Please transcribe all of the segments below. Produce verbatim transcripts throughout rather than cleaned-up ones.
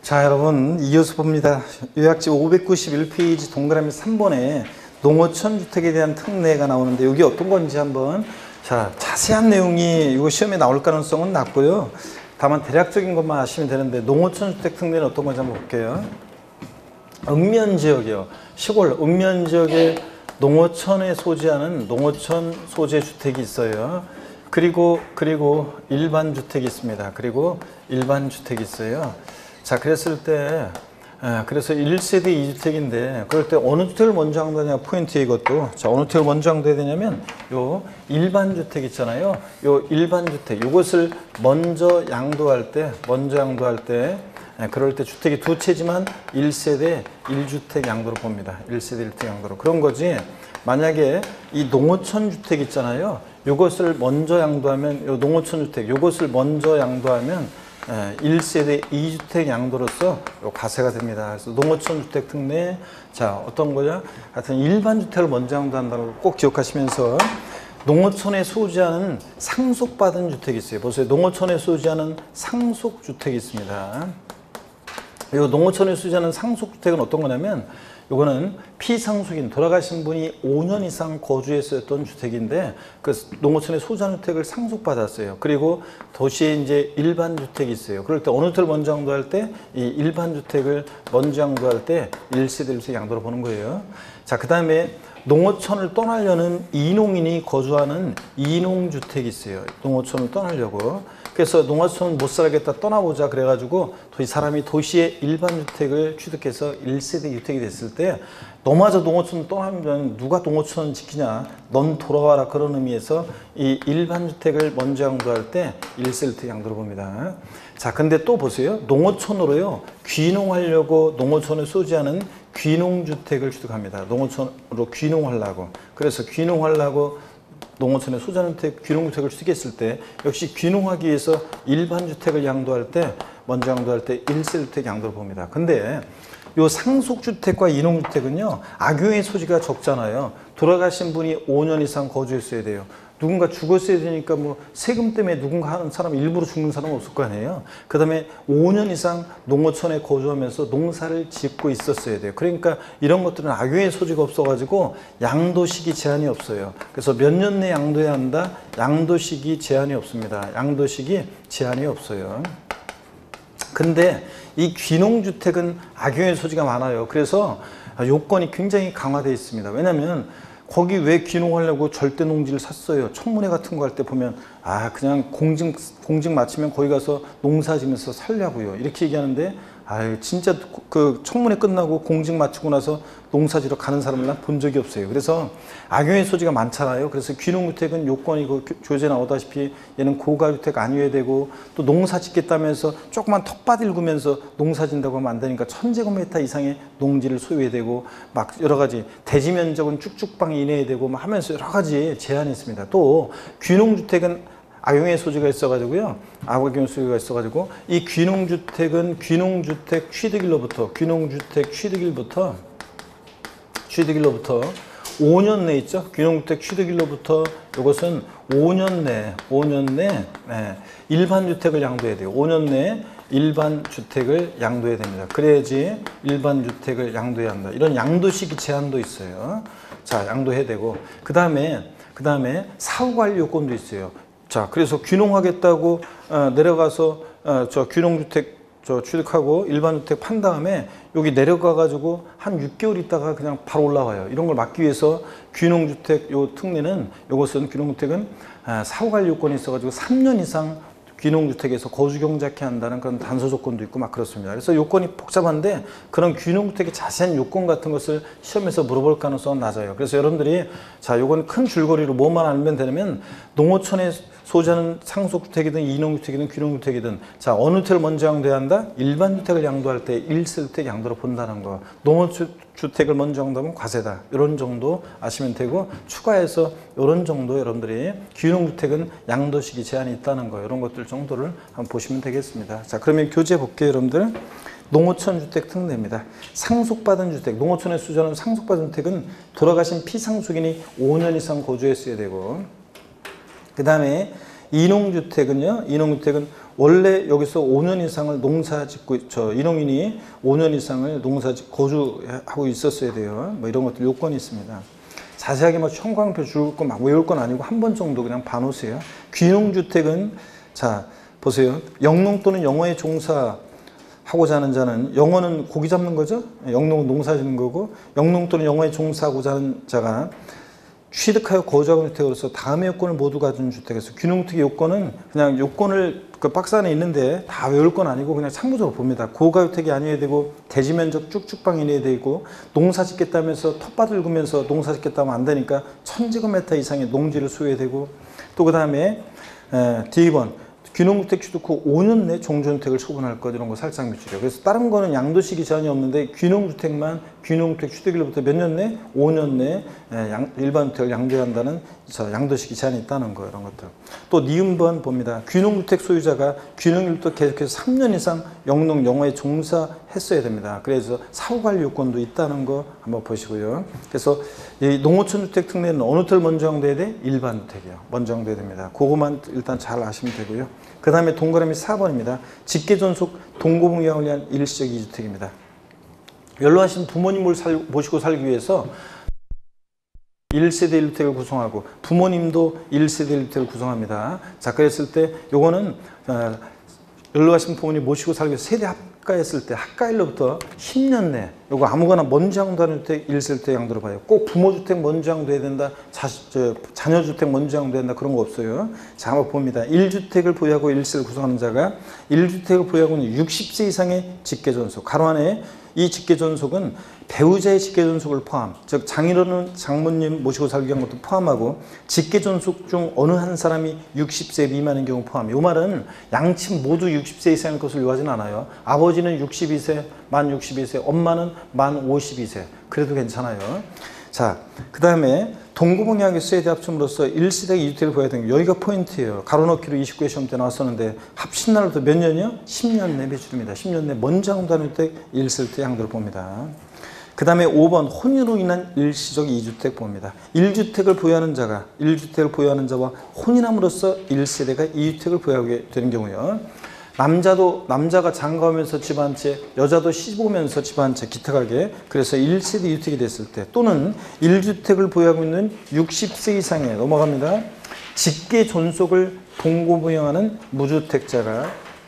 자, 여러분 이어서 봅니다. 요약집 오백구십일 페이지 동그라미 삼 번에 농어촌 주택에 대한 특례가 나오는데 여기 어떤 건지 한번, 자, 자세한 내용이 이거 시험에 나올 가능성은 낮고요. 다만 대략적인 것만 아시면 되는데, 농어촌 주택 특례는 어떤 건지 한번 볼게요. 읍면지역이요, 시골 읍면지역에 농어촌에 소지하는 농어촌 소재 주택이 있어요. 그리고 그리고 일반 주택이 있습니다. 그리고 일반 주택이 있어요. 자, 그랬을 때, 그래서 일 세대 이 주택인데, 그럴 때 어느 주택을 먼저 양도하냐 포인트에 이것도. 자, 어느 주택을 먼저 양도해야 되냐면, 요 일반 주택 있잖아요. 요 일반 주택, 요것을 먼저 양도할 때, 먼저 양도할 때, 그럴 때 주택이 두 채지만 일 세대 일 주택 양도로 봅니다. 일 세대 일 주택 양도로. 그런 거지. 만약에 이 농어촌 주택 있잖아요. 요것을 먼저 양도하면, 요 농어촌 주택, 요것을 먼저 양도하면 일 세대 이 주택 양도로서 과세가 됩니다. 그래서 농어촌 주택 특례, 자, 어떤 거냐? 하여튼 일반 주택을 먼저 양도한다는 걸 꼭 기억하시면서, 농어촌에 소지하는 상속받은 주택이 있어요. 보세요. 농어촌에 소지하는 상속주택이 있습니다. 이 농어촌에 소지하는 상속주택은 어떤 거냐면, 요거는 피상속인, 돌아가신 분이 오 년 이상 거주했었던 주택인데, 그 농어촌에 소지하는 주택을 상속받았어요. 그리고 도시에 이제 일반 주택이 있어요. 그럴 때 어느 주택을 먼저 양도할 때, 이 일반 주택을 먼저 양도할 때 일 세대 일 주택 양도로 보는 거예요. 자, 그 다음에 농어촌을 떠나려는 이농인이 거주하는 이농주택이 있어요. 농어촌을 떠나려고. 그래서 농어촌 못 살겠다, 떠나보자 그래가지고 이 사람이 도시의 일반 주택을 취득해서 일 세대 주택이 됐을 때, 너마저 농어촌 떠나면 누가 농어촌 지키냐, 넌 돌아와라, 그런 의미에서 이 일반 주택을 먼저 양도할 때 일 세대 주택 양도로 봅니다. 자, 근데 또 보세요. 농어촌으로요, 귀농하려고 농어촌에 소지하는 귀농주택을 취득합니다. 농어촌으로 귀농하려고. 그래서 귀농하려고 농어촌에 소지하는 귀농주택을 취득했을 때, 역시 귀농하기 위해서 일반 주택을 양도할 때, 먼저 양도할 때 일 세대 주택 양도를 봅니다. 근데 요 상속주택과 이농주택은요, 악용의 소지가 적잖아요. 돌아가신 분이 오 년 이상 거주했어야 돼요. 누군가 죽었어야 되니까 뭐 세금 때문에 누군가 하는 사람, 일부러 죽는 사람은 없을 거 아니에요. 그 다음에 오 년 이상 농어촌에 거주하면서 농사를 짓고 있었어야 돼요. 그러니까 이런 것들은 악용의 소지가 없어가지고 양도시기 제한이 없어요. 그래서 몇 년 내에 양도해야 한다? 양도시기 제한이 없습니다. 양도시기 제한이 없어요. 근데 이 귀농주택은 악용의 소지가 많아요. 그래서 요건이 굉장히 강화되어 있습니다. 왜냐하면 거기 왜 귀농하려고 절대 농지를 샀어요? 청문회 같은 거 할 때 보면, 아, 그냥 공직, 공직 마치면 거기 가서 농사 지면서 살려고요, 이렇게 얘기하는데, 아유, 진짜 그 청문회 끝나고 공직 마치고 나서 농사지러 가는 사람을 난 본 적이 없어요. 그래서 악용의 소지가 많잖아요. 그래서 귀농주택은 요건이 그 교재 나오다시피 얘는 고가주택 아니어야 되고, 또 농사 짓겠다면서 조그만 텃밭 일구면서 농사 짓는다고 하면 안 되니까 천제곱미터 이상의 농지를 소유해야 되고, 막 여러 가지 대지 면적은 쭉쭉방 이내에 되고 막 하면서 여러 가지 제한이 있습니다. 또 귀농주택은 악용의 소지가 있어가지고요. 악용의 소지가 있어가지고 이 귀농주택은 귀농주택 취득일로부터 귀농주택 취득일부터 취득일로부터 오 년 내 있죠. 귀농주택 취득일로부터 이것은 오 년 내 오 년 내 네, 일반 주택을 양도해야 돼요. 오 년 내에 일반 주택을 양도해야 됩니다. 그래야지 일반 주택을 양도해야 한다. 이런 양도시기 제한도 있어요. 자, 양도해야 되고, 그 다음에 그 다음에 사후관리 요건도 있어요. 자, 그래서 귀농하겠다고 어, 내려가서 어, 저 귀농주택 저 취득하고 일반 주택 판 다음에 여기 내려가 가지고 한 육 개월 있다가 그냥 바로 올라와요. 이런 걸 막기 위해서 귀농주택 요 특례는, 요것은 귀농주택은 아, 사후관리 요건이 있어 가지고 삼 년 이상 귀농주택에서 거주 경작해야 한다는 그런 단서 조건도 있고 막 그렇습니다. 그래서 요건이 복잡한데, 그런 귀농주택의 자세한 요건 같은 것을 시험에서 물어볼 가능성은 낮아요. 그래서 여러분들이, 자, 요건 큰 줄거리로 뭐만 알면 되냐면, 농어촌에 소지하는 상속주택이든 이농주택이든 귀농주택이든, 자, 어느 주택을 먼저 양도해야 한다? 일반 주택을 양도할 때 일 세대 주택 양도로 본다는 거. 농어주택을 먼저 양도하면 과세다. 이런 정도 아시면 되고, 추가해서 이런 정도 여러분들이 귀농주택은 양도시기 제한이 있다는 거, 이런 것들 정도를 한번 보시면 되겠습니다. 자, 그러면 교재 볼게요, 여러분들. 농어촌 주택 특례입니다. 상속받은 주택, 농어촌에 소지하는 상속받은 주택은 돌아가신 피상속인이 오 년 이상 거주했어야 되고, 그 다음에 인홍주택은요, 인홍주택은 원래 여기서 오 년 이상을 농사 짓고, 저, 인홍인이 오 년 이상을 농사 짓고 거주하고 있었어야 돼요. 뭐 이런 것들 요건이 있습니다. 자세하게 뭐 형광표 줄 거 막 외울 건 아니고 한 번 정도 그냥 봐놓으세요. 귀농주택은, 자, 보세요. 영농 또는 영어에 종사하고자 하는 자는, 영어는 고기 잡는 거죠? 영농은 농사 짓는 거고, 영농 또는 영어에 종사하고자 하는 자가 취득하여 거주하는 주택으로서 다음의 요건을 모두 가진 주택에서, 귀농주택의 요건은 그냥 요건을 그 박스 안에 있는데 다 외울 건 아니고 그냥 참고적으로 봅니다. 고가주택이 아니어야 되고, 대지 면적 쭉쭉방이어야 되고, 농사 짓겠다면서 텃밭을 긁으면서 농사 짓겠다면 안 되니까 천제곱미터 이상의 농지를 소유해야 되고, 또 그 다음에 디 번 귀농주택 취득 후 오 년 내 종전주택을 처분할 것, 이런 거 살짝 밑줄이에요. 그래서 다른 거는 양도식이 전혀 없는데 귀농주택만 귀농주택 취득일로부터 몇 년 내? 오 년 내 일반주택을 양도해야 한다는 양도식이 제한이 있다는 거, 이런 것들. 또 니은 번 봅니다. 귀농주택 소유자가 귀농일부터 계속해서 삼 년 이상 영농 영어에 종사했어야 됩니다. 그래서 사후관리 요건도 있다는 거 한번 보시고요. 그래서 이 농어촌주택 특례는 어느 털 먼저 양도해야 돼? 일반주택이요. 먼저 양도해야 됩니다. 그거만 일단 잘 아시면 되고요. 그 다음에 동그라미 사 번입니다. 직계존속 동고동양을 위한 일시적 이주택입니다. 연로하신 부모님을 살, 모시고 살기 위해서 일 세대 일 주택을 구성하고, 부모님도 일 세대 일 주택을 구성합니다. 자, 그랬을 때 요거는 어, 연로하신 부모님 모시고 살기 위해서 세대 합가했을 때 합가일로부터 십 년 내 요거 아무거나 먼저 양도하는 주택 일 세대 주택 양도로 봐요. 꼭 부모주택 먼저 양도해야 된다, 자, 저, 자녀주택 먼저 양도해야 된다, 그런 거 없어요. 자, 한번 봅니다. 일 주택을 보유하고 일 세를 구성하는 자가 일 주택을 보유하고 있는 육십 세 이상의 직계존속, 가로 안에 이 직계존속은 배우자의 직계존속을 포함, 즉 장인어른 장모님 모시고 살기 위한 것도 포함하고, 직계존속 중 어느 한 사람이 육십 세 미만인 경우 포함. 이 말은 양측 모두 육십 세 이상일 것을 요하진 않아요. 아버지는 육십이 세, 만 육십이 세, 엄마는 만 오십이 세, 그래도 괜찮아요. 자, 그 다음에 동고동양의 세대 합침으로써 일 세대 이 주택을 보여야 되는 게 여기가 포인트예요. 가로넣기로 이십구 회 시험 때 나왔었는데 합신날로부터 몇 년이요? 십 년 내 매출입니다. 십 년 내 먼저 양도하는 주택 일 세대 양도를 봅니다. 그 다음에 오 번 혼인으로 인한 일시적 이 주택 봅니다. 일 주택을 보유하는 자가 일 주택을 보유하는 자와 혼인함으로써 일 세대가 이 주택을 보유하게 되는 경우요. 남자도 남자가 장가오면서 집 한 채, 여자도 시집 오면서 집 한 채, 기특하게, 그래서 일 세대 이 주택이 됐을 때, 또는 일 주택을 보유하고 있는 육십 세 이상에 넘어갑니다. 직계 존속을 동고부양하는 무주택자가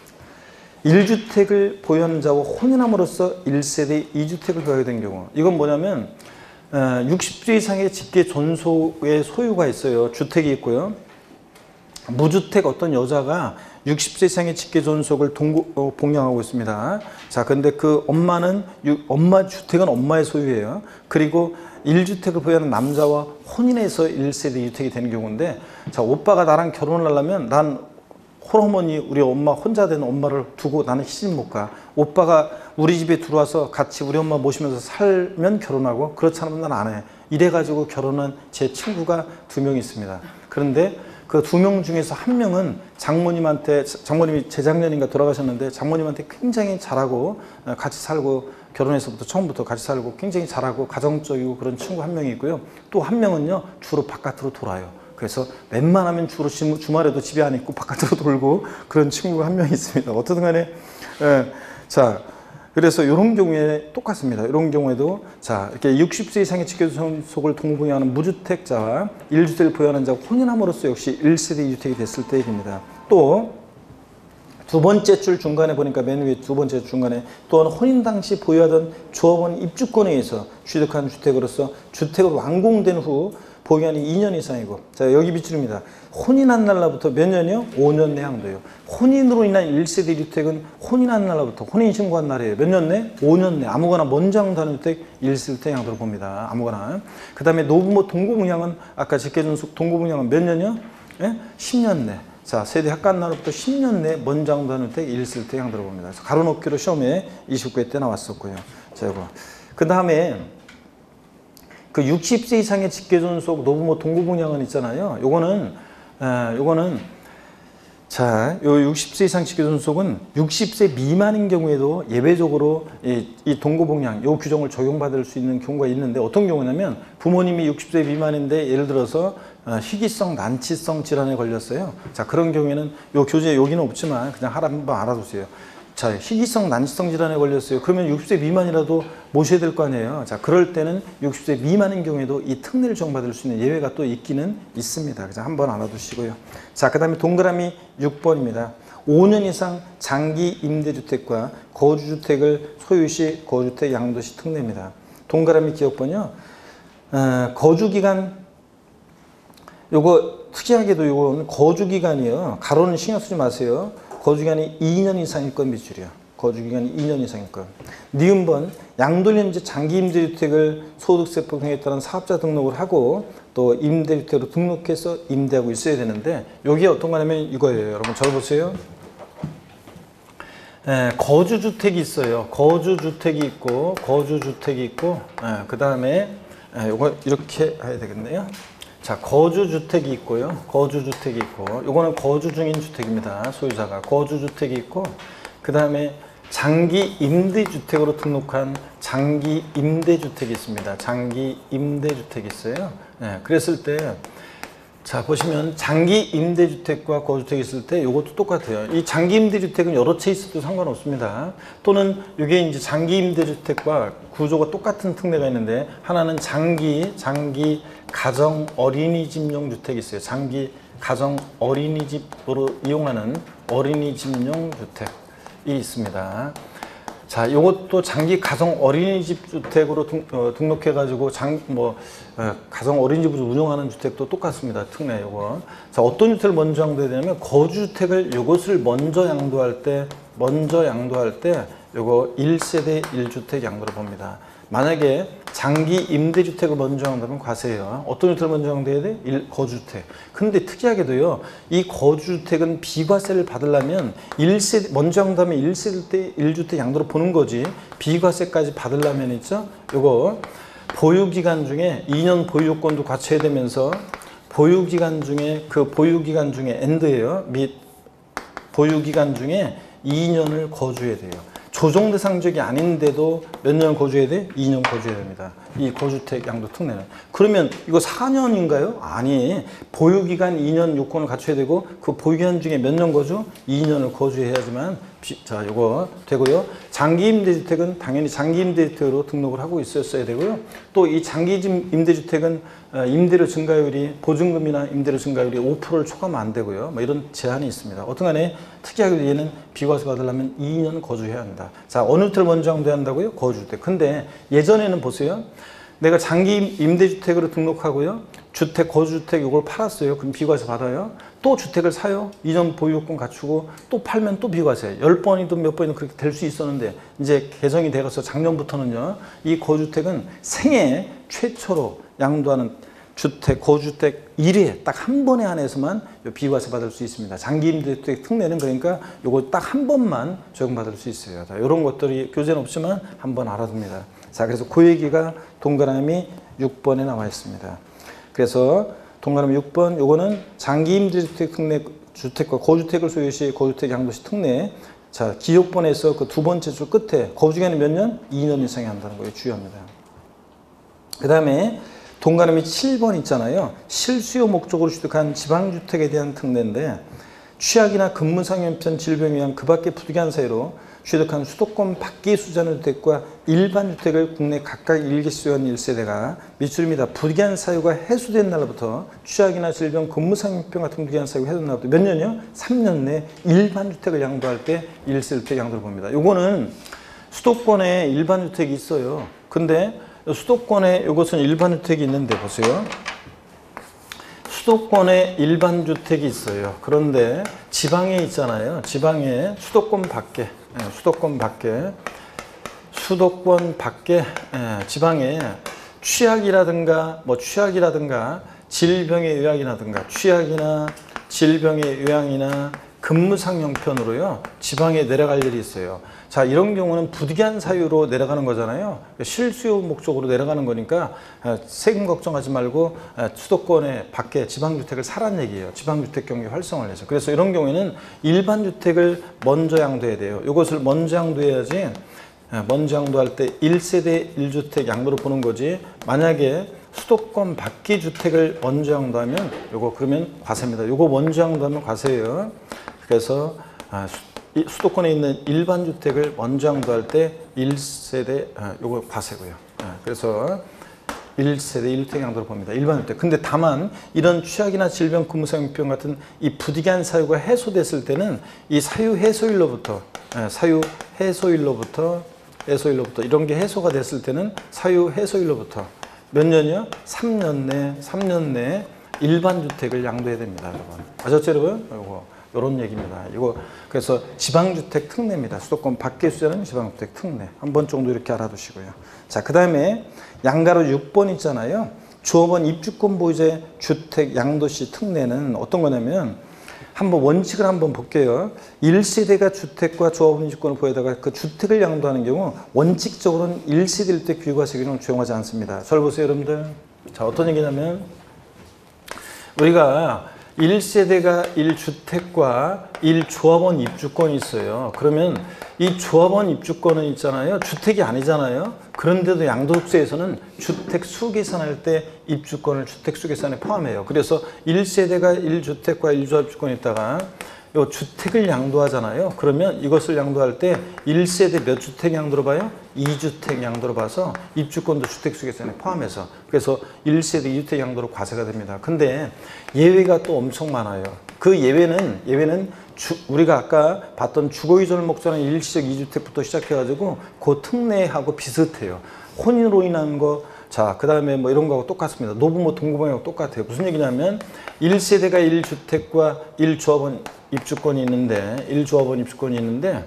일 주택을 보유하는 자와 혼인함으로써 일 세대 이 주택을 보유하게 된 경우, 이건 뭐냐면 육십 세 이상의 직계 존속의 소유가 있어요. 주택이 있고요. 무주택 어떤 여자가 육십 세 이상의 직계 존속을 동고, 어, 봉양하고 있습니다. 자, 근데 그 엄마는, 유, 엄마 주택은 엄마의 소유예요. 그리고 일 주택을 보유하는 남자와 혼인해서 일 세대 이 주택이 되는 경우인데, 자, 오빠가 나랑 결혼을 하려면 난 홀어머니, 우리 엄마 혼자 된 엄마를 두고 나는 시집 못 가. 오빠가 우리 집에 들어와서 같이 우리 엄마 모시면서 살면 결혼하고, 그렇지 않으면 난 안 해. 이래가지고 결혼한 제 친구가 두 명 있습니다. 그런데 그 두 명 중에서 한 명은 장모님한테, 장모님이 재작년인가 돌아가셨는데 장모님한테 굉장히 잘하고 같이 살고, 결혼해서부터 처음부터 같이 살고 굉장히 잘하고 가정적이고 그런 친구 한 명이 있고요. 또 한 명은요, 주로 바깥으로 돌아요. 그래서 웬만하면 주로 주말에도 집에 안 있고 바깥으로 돌고 그런 친구가 한 명 있습니다. 어떻든 간에, 예, 자, 그래서 이런 경우에 똑같습니다. 이런 경우에도, 자, 이렇게 육십 세 이상의 직계존속을 동봉하는 무주택자와 일 주택을 보유하는 자가 혼인함으로써 역시 일 세대 이 주택이 됐을 때 얘기입니다. 또 두 번째 줄 중간에 보니까 맨 위에 두 번째 중간에, 또한 혼인 당시 보유하던 조합원 입주권에 의해서 취득한 주택으로서 주택으로 완공된 후 보유한이 이 년 이상이고, 자, 여기 밑줄입니다. 혼인한 날로부터 몇 년이요? 오 년 내 양도요. 혼인으로 인한 일 세대 이 주택은 혼인한 날로부터, 혼인 신고한 날이에요. 몇 년 내? 오 년 내. 아무거나 먼저 양도하는 주택 일 세대 양도를 봅니다. 아무거나. 그 다음에 노부모 동고분양은, 아까 직계존속 동고분양은 몇 년이요? 예? 십 년 내. 자, 세대 합간 날로부터 십 년 내 먼저 양도하는 주택 일 세대 양도를 봅니다. 그래서 가로넣기로 시험에 이십구 회 때 나왔었고요. 자, 이거. 그 다음에 그 육십 세 이상의 직계존속 노부모 동고분양은 있잖아요. 요거는, 에, 요거는, 자, 요 육십 세 이상 직계존속은 육십 세 미만인 경우에도 예외적으로 이, 이 동고분양, 요 규정을 적용받을 수 있는 경우가 있는데, 어떤 경우냐면 부모님이 육십 세 미만인데, 예를 들어서 희귀성 난치성 질환에 걸렸어요. 자, 그런 경우에는 요 교재에 여기는 없지만 그냥 하라 한번 알아두세요. 자, 희귀성 난치성 질환에 걸렸어요. 그러면 육십 세 미만이라도 모셔야 될 거 아니에요. 자, 그럴 때는 육십 세 미만인 경우에도 이 특례를 적용받을 수 있는 예외가 또 있기는 있습니다. 그래서 한번 알아두시고요. 자, 그 다음에 동그라미 육 번입니다. 오 년 이상 장기 임대주택과 거주주택을 소유시 거주주택 양도시 특례입니다. 동그라미 기억번요. 어, 거주기간 요거 특이하게도 요거는 거주기간이요. 가로는 신경 쓰지 마세요. 거주기간이 이 년 이상일 건 밑줄이요. 거주기간이 이 년 이상일 건. 니은번 양도인지 장기 임대주택을 소득세 폭행에 따른 사업자 등록을 하고 또 임대주택으로 등록해서 임대하고 있어야 되는데 여기 어떤 거냐면 이거예요. 여러분 적어보세요. 예, 거주주택이 있어요. 거주주택이 있고 거주주택이 있고 예, 그 다음에 예, 요거 이렇게 해야 되겠네요. 자, 거주주택이 있고요. 거주주택이 있고 요거는 거주 중인 주택입니다. 소유자가 거주주택이 있고 그 다음에 장기 임대주택으로 등록한 장기 임대주택이 있습니다. 장기 임대주택이 있어요. 예, 그랬을 때 자, 보시면 장기 임대주택과 거주주택이 있을 때 이것도 똑같아요. 이 장기 임대주택은 여러 채 있어도 상관없습니다. 또는 이게 이제 장기 임대주택과 구조가 똑같은 특례가 있는데 하나는 장기, 장기 가정 어린이집용 주택이 있어요. 장기 가정 어린이집으로 이용하는 어린이집용 주택이 있습니다. 자, 이것도 장기 가정 어린이집 주택으로 등, 어, 등록해가지고 장, 뭐, 어, 가정 어린이집을 운영하는 주택도 똑같습니다. 특례 요거. 자, 어떤 주택을 먼저 양도해야 되냐면 거주주택을 요것을 먼저 양도할 때, 먼저 양도할 때 요거 일 세대 일 주택 양도를 봅니다. 만약에 장기 임대주택을 먼저 양도하면 과세예요. 어떤 주택을 먼저 양도해야 돼? 일, 거주주택. 근데 특이하게도요, 이 거주주택은 비과세를 받으려면 일 세대, 먼저 양도하면 일 세대 일 주택 양도를 보는 거지, 비과세까지 받으려면 있죠? 요거, 보유기간 중에 이 년 보유요건도 갖춰야 되면서, 보유기간 중에, 그 보유기간 중에 엔드예요. 및 보유기간 중에 이 년을 거주해야 돼요. 조정 대상 지역이 아닌데도 몇 년 거주해야 돼? 이 년 거주해야 됩니다. 이 거주택 양도 특례는. 그러면 이거 사 년인가요? 아니, 보유기간 이 년 요건을 갖춰야 되고 그 보유기간 중에 몇 년 거주? 이 년을 거주해야지만 비, 자, 요거 되고요. 장기 임대주택은 당연히 장기 임대주택으로 등록을 하고 있었어야 되고요. 또 이 장기 임대주택은 임대료 증가율이 보증금이나 임대료 증가율이 오 퍼센트를 초과하면 안 되고요. 뭐 이런 제한이 있습니다. 어떤 간에 특이하게 얘는 비과세 받으려면 이 년 거주해야 합니다. 자, 어느 주택을 먼저 양도해야 한다고요? 거주주택. 근데 예전에는 보세요. 내가 장기 임대주택으로 등록하고요. 주택, 거주주택 이걸 팔았어요. 그럼 비과세 받아요. 또 주택을 사요. 이 년 보유요건 갖추고 또 팔면 또 비과세. 열 번이든 몇 번이든 그렇게 될 수 있었는데 이제 개정이 되어서 작년부터는요. 이 거주주택은 생애 최초로 양도하는 주택, 거주주택 일 회 딱 한 번에 한해서만 비과세 받을 수 있습니다. 장기 임대주택 특례는 그러니까 요거 딱 한 번만 적용받을 수 있어요. 자, 이런 것들이 교재는 없지만 한번 알아둡니다. 자, 그래서 그 얘기가 동그라미 육 번에 나와 있습니다. 그래서 동그라미 육 번 요거는 장기 임대주택 특례 주택과 거주택을 소유시 거주택 양도시 특례. 자, 기억번에서 그 두 번째 줄 끝에 거주기간이 몇 년? 이 년 이상이 한다는 거예요. 주의합니다. 그 다음에 동그라미 칠 번 있잖아요. 실수요 목적으로 취득한 지방주택에 대한 특례인데 취약이나 근무상여편 질병에 의한 그 밖의 부득이한 사유로 취득한 수도권 밖의 수자주택과 일반주택을 국내 각각 일 개 소유한 일 세대가 밑줄입니다. 부득이한 사유가 해소된 날부터 취약이나 질병, 근무상여편 같은 부득이한 사유가 해소된 날부터 몇 년이요? 삼 년 내 일반주택을 양도할 때 일 세대주택 양도를 봅니다. 요거는 수도권에 일반주택이 있어요. 근데 수도권에 이것은 일반주택이 있는데 보세요. 수도권에 일반주택이 있어요. 그런데 지방에 있잖아요. 지방에 수도권 밖에, 수도권 밖에, 수도권 밖에, 지방에 취약이라든가, 뭐 취약이라든가, 질병의 요양이라든가, 취약이나 질병의 요양이나 근무상 형편으로요, 지방에 내려갈 일이 있어요. 자, 이런 경우는 부득이한 사유로 내려가는 거잖아요. 실수요 목적으로 내려가는 거니까 세금 걱정하지 말고 수도권에 밖에 지방주택을 사란 얘기예요. 지방주택 경기 활성화를 해서. 그래서 이런 경우에는 일반주택을 먼저 양도해야 돼요. 이것을 먼저 양도해야지, 먼저 양도할 때 일 세대 일 주택 양도를 보는 거지, 만약에 수도권 밖의 주택을 먼저 양도하면 요거 그러면 과세입니다. 요거 먼저 양도하면 과세예요. 그래서 아, 수, 수도권에 있는 일반 주택을 먼저 양도할 때 일 세대 아, 요거 과세고요. 아, 그래서 일 세대 일 주택 양도를 봅니다. 일반 주택. 근데 다만 이런 취약이나 질병, 근무상병 같은 이 부득이한 사유가 해소됐을 때는 이 사유 해소일로부터 아, 사유 해소일로부터 해소일로부터 이런 게 해소가 됐을 때는 사유 해소일로부터 몇 년이요? 삼 년 내, 삼 년 내에 일반 주택을 양도해야 됩니다, 여러분. 아셨죠, 여러분? 요거, 요런 얘기입니다. 이거, 그래서 지방주택 특례입니다. 수도권 밖의 수자는 지방주택 특례. 한 번 정도 이렇게 알아두시고요. 자, 그 다음에 양가로 육 번 있잖아요. 주어번 입주권 보유자의 주택 양도시 특례는 어떤 거냐면, 한번 원칙을 한번 볼게요. 일 세대가 주택과 조합원 입주권을 보유하다가 그 주택을 양도하는 경우 원칙적으로는 일 세대일 때 규과세 기능을 적용하지 않습니다. 잘 보세요, 여러분들. 자, 어떤 얘기냐면 우리가 일 세대가 일 주택과 일 조합원 입주권이 있어요. 그러면 이 조합원 입주권은 있잖아요. 주택이 아니잖아요. 그런데도 양도세에서는 주택 수 계산할 때 입주권을 주택 수 계산에 포함해요. 그래서 일 세대가 일 주택과 일 조합 입주권이 있다가 요 주택을 양도하잖아요. 그러면 이것을 양도할 때 일 세대 몇 주택 양도로 봐요? 이 주택 양도로 봐서 입주권도 주택 수 계산에 포함해서 그래서 일 세대 이 주택 양도로 과세가 됩니다. 근데 예외가 또 엄청 많아요. 그 예외는 예외는 주, 우리가 아까 봤던 주거이전을 목적으로 하는 일시적 이 주택부터 시작해가지고 그 특례하고 비슷해요. 혼인으로 인한 거, 자, 그 다음에 뭐 이런 거하고 똑같습니다. 노부모 동거방하고 똑같아요. 무슨 얘기냐면 일 세대가 일 주택과 일 조합원 입주권이 있는데 일 조합원 입주권이 있는데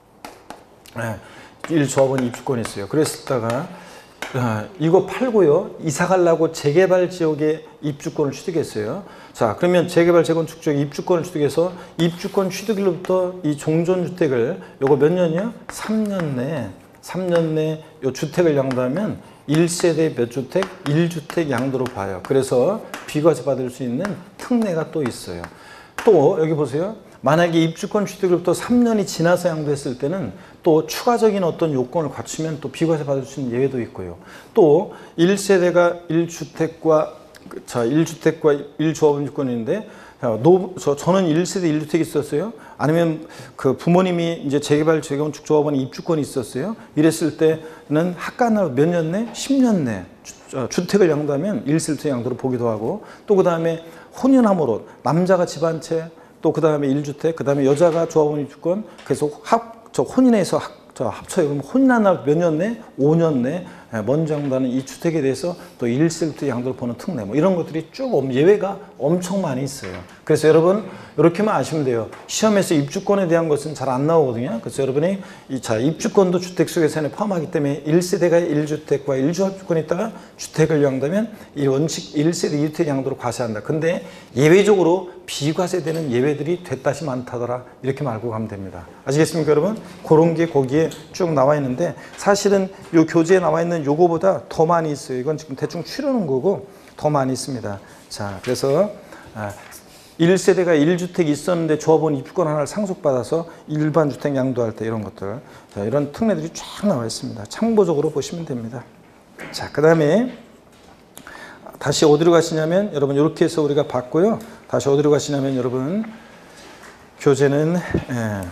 일 조합원 입주권이 있어요. 그랬다가 아, 이거 팔고요. 이사 가려고 재개발 지역에 입주권을 취득했어요. 자, 그러면 재개발 재건축 지역에 입주권을 취득해서 입주권 취득일로부터 이 종전주택을 요거 몇 년이요? 삼 년 내에 삼 년 내에 요 주택을 양도하면 일 세대 몇 주택? 일 주택 양도로 봐요. 그래서 비과세 받을 수 있는 특례가 또 있어요. 또 여기 보세요. 만약에 입주권 취득으로부터 삼 년이 지나서 양도했을 때는 또 추가적인 어떤 요건을 갖추면 또 비과세 받을 수 있는 예외도 있고요. 또 일 세대가 일 주택과 자, 일 주택과 일 조합원 입주권인데 노, 저, 저는 일 세대 일 주택이 있었어요. 아니면 그 부모님이 이제 재개발 재건축 조합원에 입주권이 있었어요. 이랬을 때는 학간으로 몇 년 내? 십 년 내 주, 주택을 양도하면 일 세대 양도로 보기도 하고 또 그 다음에 혼인함으로 남자가 집 한 채 또 그 다음에 일 주택 그 다음에 여자가 조합원 입주권 계속 합, 저 혼인해서 합, 저 합쳐요. 그럼 혼인한 날 몇 년 내? 오 년 내 먼저 양도하는 이 주택에 대해서 또 일 세대부터 양도를 보는 특례 뭐 이런 것들이 쭉 예외가 엄청 많이 있어요. 그래서 여러분 이렇게만 아시면 돼요. 시험에서 입주권에 대한 것은 잘 안 나오거든요. 그래서 여러분이 이, 자, 입주권도 주택수 계산에 포함하기 때문에 일 세대가 일 주택과 일 조합 입주권이 있다가 주택을 양도하면 이 원칙 일 세대 이 주택 양도로 과세한다. 근데 예외적으로 비과세되는 예외들이 됐다시 많다더라. 이렇게 알고 가면 됩니다. 아시겠습니까, 여러분? 그런 게 거기에 쭉 나와 있는데 사실은 이 교재에 나와 있는 요거보다 더 많이 있어요. 이건 지금 대충 추려놓은 거고 더 많이 있습니다. 자, 그래서 아, 일 세대가 일 주택이 있었는데 조합원 입주권 하나를 상속받아서 일반 주택 양도할 때 이런 것들 자, 이런 특례들이 쫙 나와 있습니다. 참고적으로 보시면 됩니다. 자, 그 다음에 다시 어디로 가시냐면 여러분 이렇게 해서 우리가 봤고요. 다시 어디로 가시냐면 여러분 교재는 예,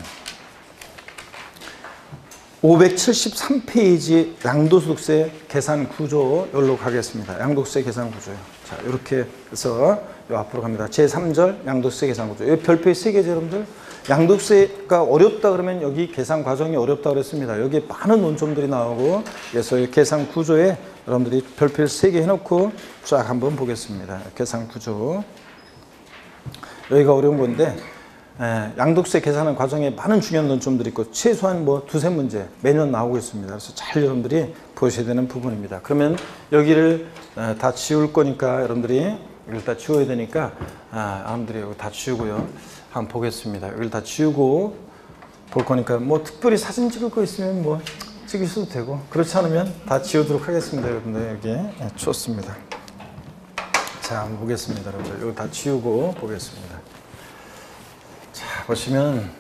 오백칠십삼 페이지 양도소득세 계산 구조 여기로 가겠습니다. 양도세 계산 구조요. 자, 이렇게 해서 요 앞으로 갑니다. 제삼 절 양도세 계산 구조. 여기 별표에 세 개죠, 여러분들. 양도세가 어렵다 그러면 여기 계산 과정이 어렵다 그랬습니다. 여기에 많은 논점들이 나오고 그래서 이 계산 구조에 여러분들이 별표에 세 개 해놓고 쫙 한번 보겠습니다. 계산 구조. 여기가 어려운 건데 예, 양도세 계산하는 과정에 많은 중요한 논점들이 있고 최소한 뭐 두세 문제 매년 나오고 있습니다. 그래서 잘 여러분들이 보셔야 되는 부분입니다. 그러면 여기를 예, 다 지울 거니까 여러분들이 여기를 다 지워야 되니까 아, 여러분들이 여기 다 지우고요. 한번 보겠습니다. 여기를 다 지우고 볼 거니까 뭐 특별히 사진 찍을 거 있으면 뭐 찍으셔도 되고 그렇지 않으면 다 지우도록 하겠습니다. 여러분들 여기 예, 좋습니다. 자, 한번 보겠습니다. 여러분들 여기 다 지우고 보겠습니다. 자, 보시면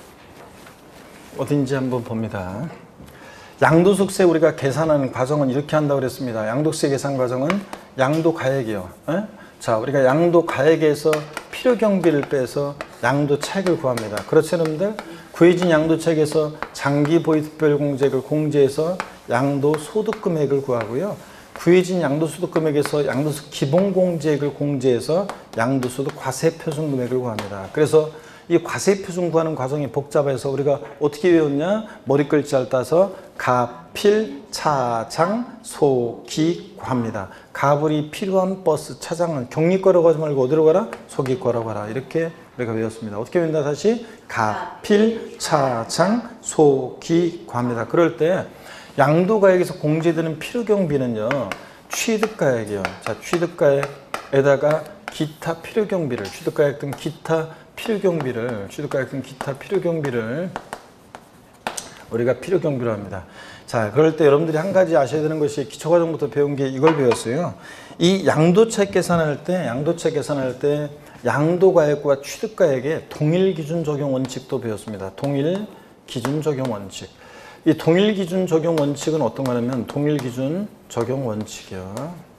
어딘지 한번 봅니다. 양도소득세 우리가 계산하는 과정은 이렇게 한다고 그랬습니다. 양도세 계산 과정은 양도가액이요. 에? 자, 우리가 양도가액에서 필요경비를 빼서 양도차익을 구합니다. 그렇죠, 여러분들? 구해진 양도차익에서 장기보유특별공제액을 공제해서 양도소득금액을 구하고요. 구해진 양도소득금액에서 양도소득 기본공제액을 공제해서 양도소득 과세표준금액을 구합니다. 그래서 이 과세표준 구하는 과정이 복잡해서 우리가 어떻게 외웠냐? 머리글자를 따서 가필, 차장, 소기, 과입니다. 가불이 필요한 버스, 차장은 경리과라고 하지 말고 어디로 가라? 소기과라고 가라. 이렇게 우리가 외웠습니다. 어떻게 외운다? 다시 가필, 차장, 소기, 과입니다. 그럴 때 양도가액에서 공제되는 필요경비는요, 취득가액이요. 자, 취득가액에다가 기타 필요경비를, 취득가액 등 기타 필요경비를, 취득가액 등 기타 필요경비를 우리가 필요경비로 합니다. 자, 그럴 때 여러분들이 한 가지 아셔야 되는 것이 기초과정부터 배운 게 이걸 배웠어요. 이 양도차익 계산할 때, 양도차익 계산할 때 양도가액과 취득가액의 동일 기준 적용 원칙도 배웠습니다. 동일 기준 적용 원칙. 이 동일 기준 적용 원칙은 어떤 거냐면 동일 기준 적용 원칙이요.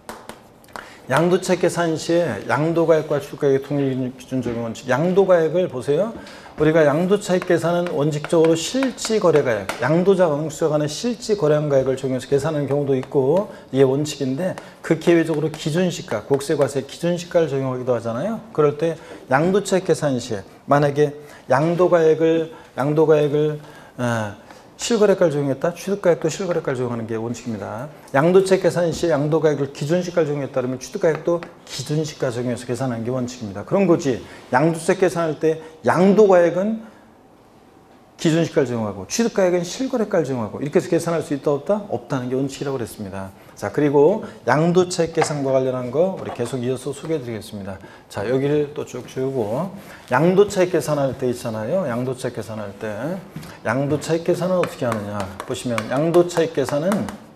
양도차익 계산 시에 양도가액과 취득가액의 동일 기준 적용 원칙. 양도가액을 보세요. 우리가 양도차익 계산은 원칙적으로 실지거래가액, 양도자와 응수자 간의 실지거래가액을 적용해서 계산하는 경우도 있고 이게 원칙인데 극히 예외적으로 기준시가, 국세과세 기준시가를 적용하기도 하잖아요. 그럴 때 양도차익 계산 시에 만약에 양도가액을 양도가액을 어, 실거래가를 적용했다? 취득가액도 실거래가를 적용하는 게 원칙입니다. 양도차익 계산 시에 양도가액을 기준시가를 적용했다 그러면 취득가액도 기준시가 적용해서 계산하는 게 원칙입니다. 그런 거지. 양도차익 계산할 때 양도가액은 기준시가를 적용하고 취득가액은 실거래가를 적용하고 이렇게 해서 계산할 수 있다 없다? 없다는 게 원칙이라고 그랬습니다. 자, 그리고 양도차익 계산과 관련한 거 우리 계속 이어서 소개해 드리겠습니다. 자, 여기를 또 쭉 지우고 양도차익 계산할 때 있잖아요. 양도차익 계산할 때 양도차익 계산은 어떻게 하느냐 보시면 양도차익 계산은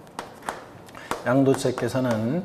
양도차익 계산은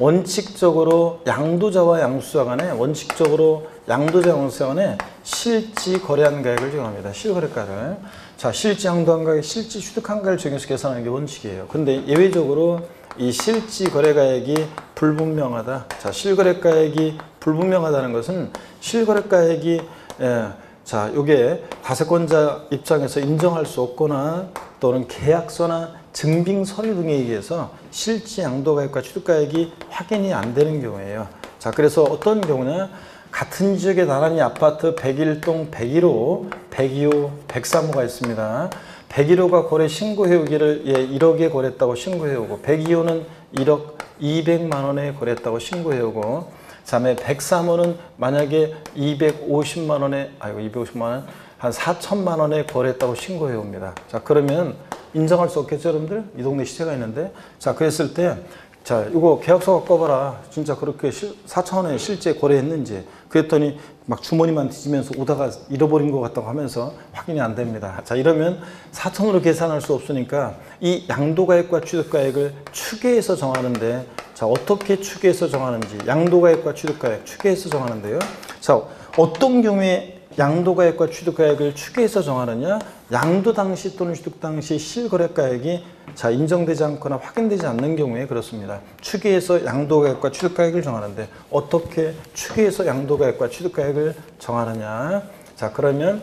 원칙적으로 양도자와 양수자 간에 원칙적으로 양도자 양수자 간에 실지 거래한 가액을 적용합니다. 실거래가를. 자, 실지 양도한 가액, 실지 취득한 가액을 적용해서 계산하는 게 원칙이에요. 근데 예외적으로 이 실지 거래가액이 불분명하다. 자, 실거래가액이 불분명하다는 것은 실거래가액이 예, 자, 요게 과세권자 입장에서 인정할 수 없거나 또는 계약서나 증빙 서류 등에 의해서 실지 양도가액과 취득가액이 확인이 안 되는 경우예요. 자, 그래서 어떤 경우냐? 같은 지역에 나란히 아파트 백일 동 백일 호, 백이 호, 백삼 호가 있습니다. 백일 호가 거래 신고해오기를 예, 일억에 거래했다고 신고해오고 백이 호는 일억 이백만 원에 거래했다고 신고해오고 그다음에 백삼 호는 만약에 이백오십만 원에 아이고 이백오십만 원 한 사천만 원에 거래했다고 신고해옵니다. 자, 그러면 인정할 수 없겠죠, 여러분들? 이 동네 시세가 있는데. 자, 그랬을 때 자, 이거 계약서 갖고 와봐라. 진짜 그렇게 사천 원에 실제 거래했는지. 그랬더니 막 주머니만 뒤지면서 오다가 잃어버린 것 같다고 하면서 확인이 안 됩니다. 자, 이러면 사천으로 계산할 수 없으니까 이 양도가액과 취득가액을 추계해서 정하는데 자, 어떻게 추계해서 정하는지 양도가액과 취득가액 추계해서 정하는데요. 자, 어떤 경우에 양도가액과 취득가액을 추계해서 정하느냐? 양도 당시 또는 취득 당시 실거래가액이 자, 인정되지 않거나 확인되지 않는 경우에 그렇습니다. 추계해서 양도가액과 취득가액을 정하는데 어떻게 추계해서 양도가액과 취득가액을 정하느냐? 자, 그러면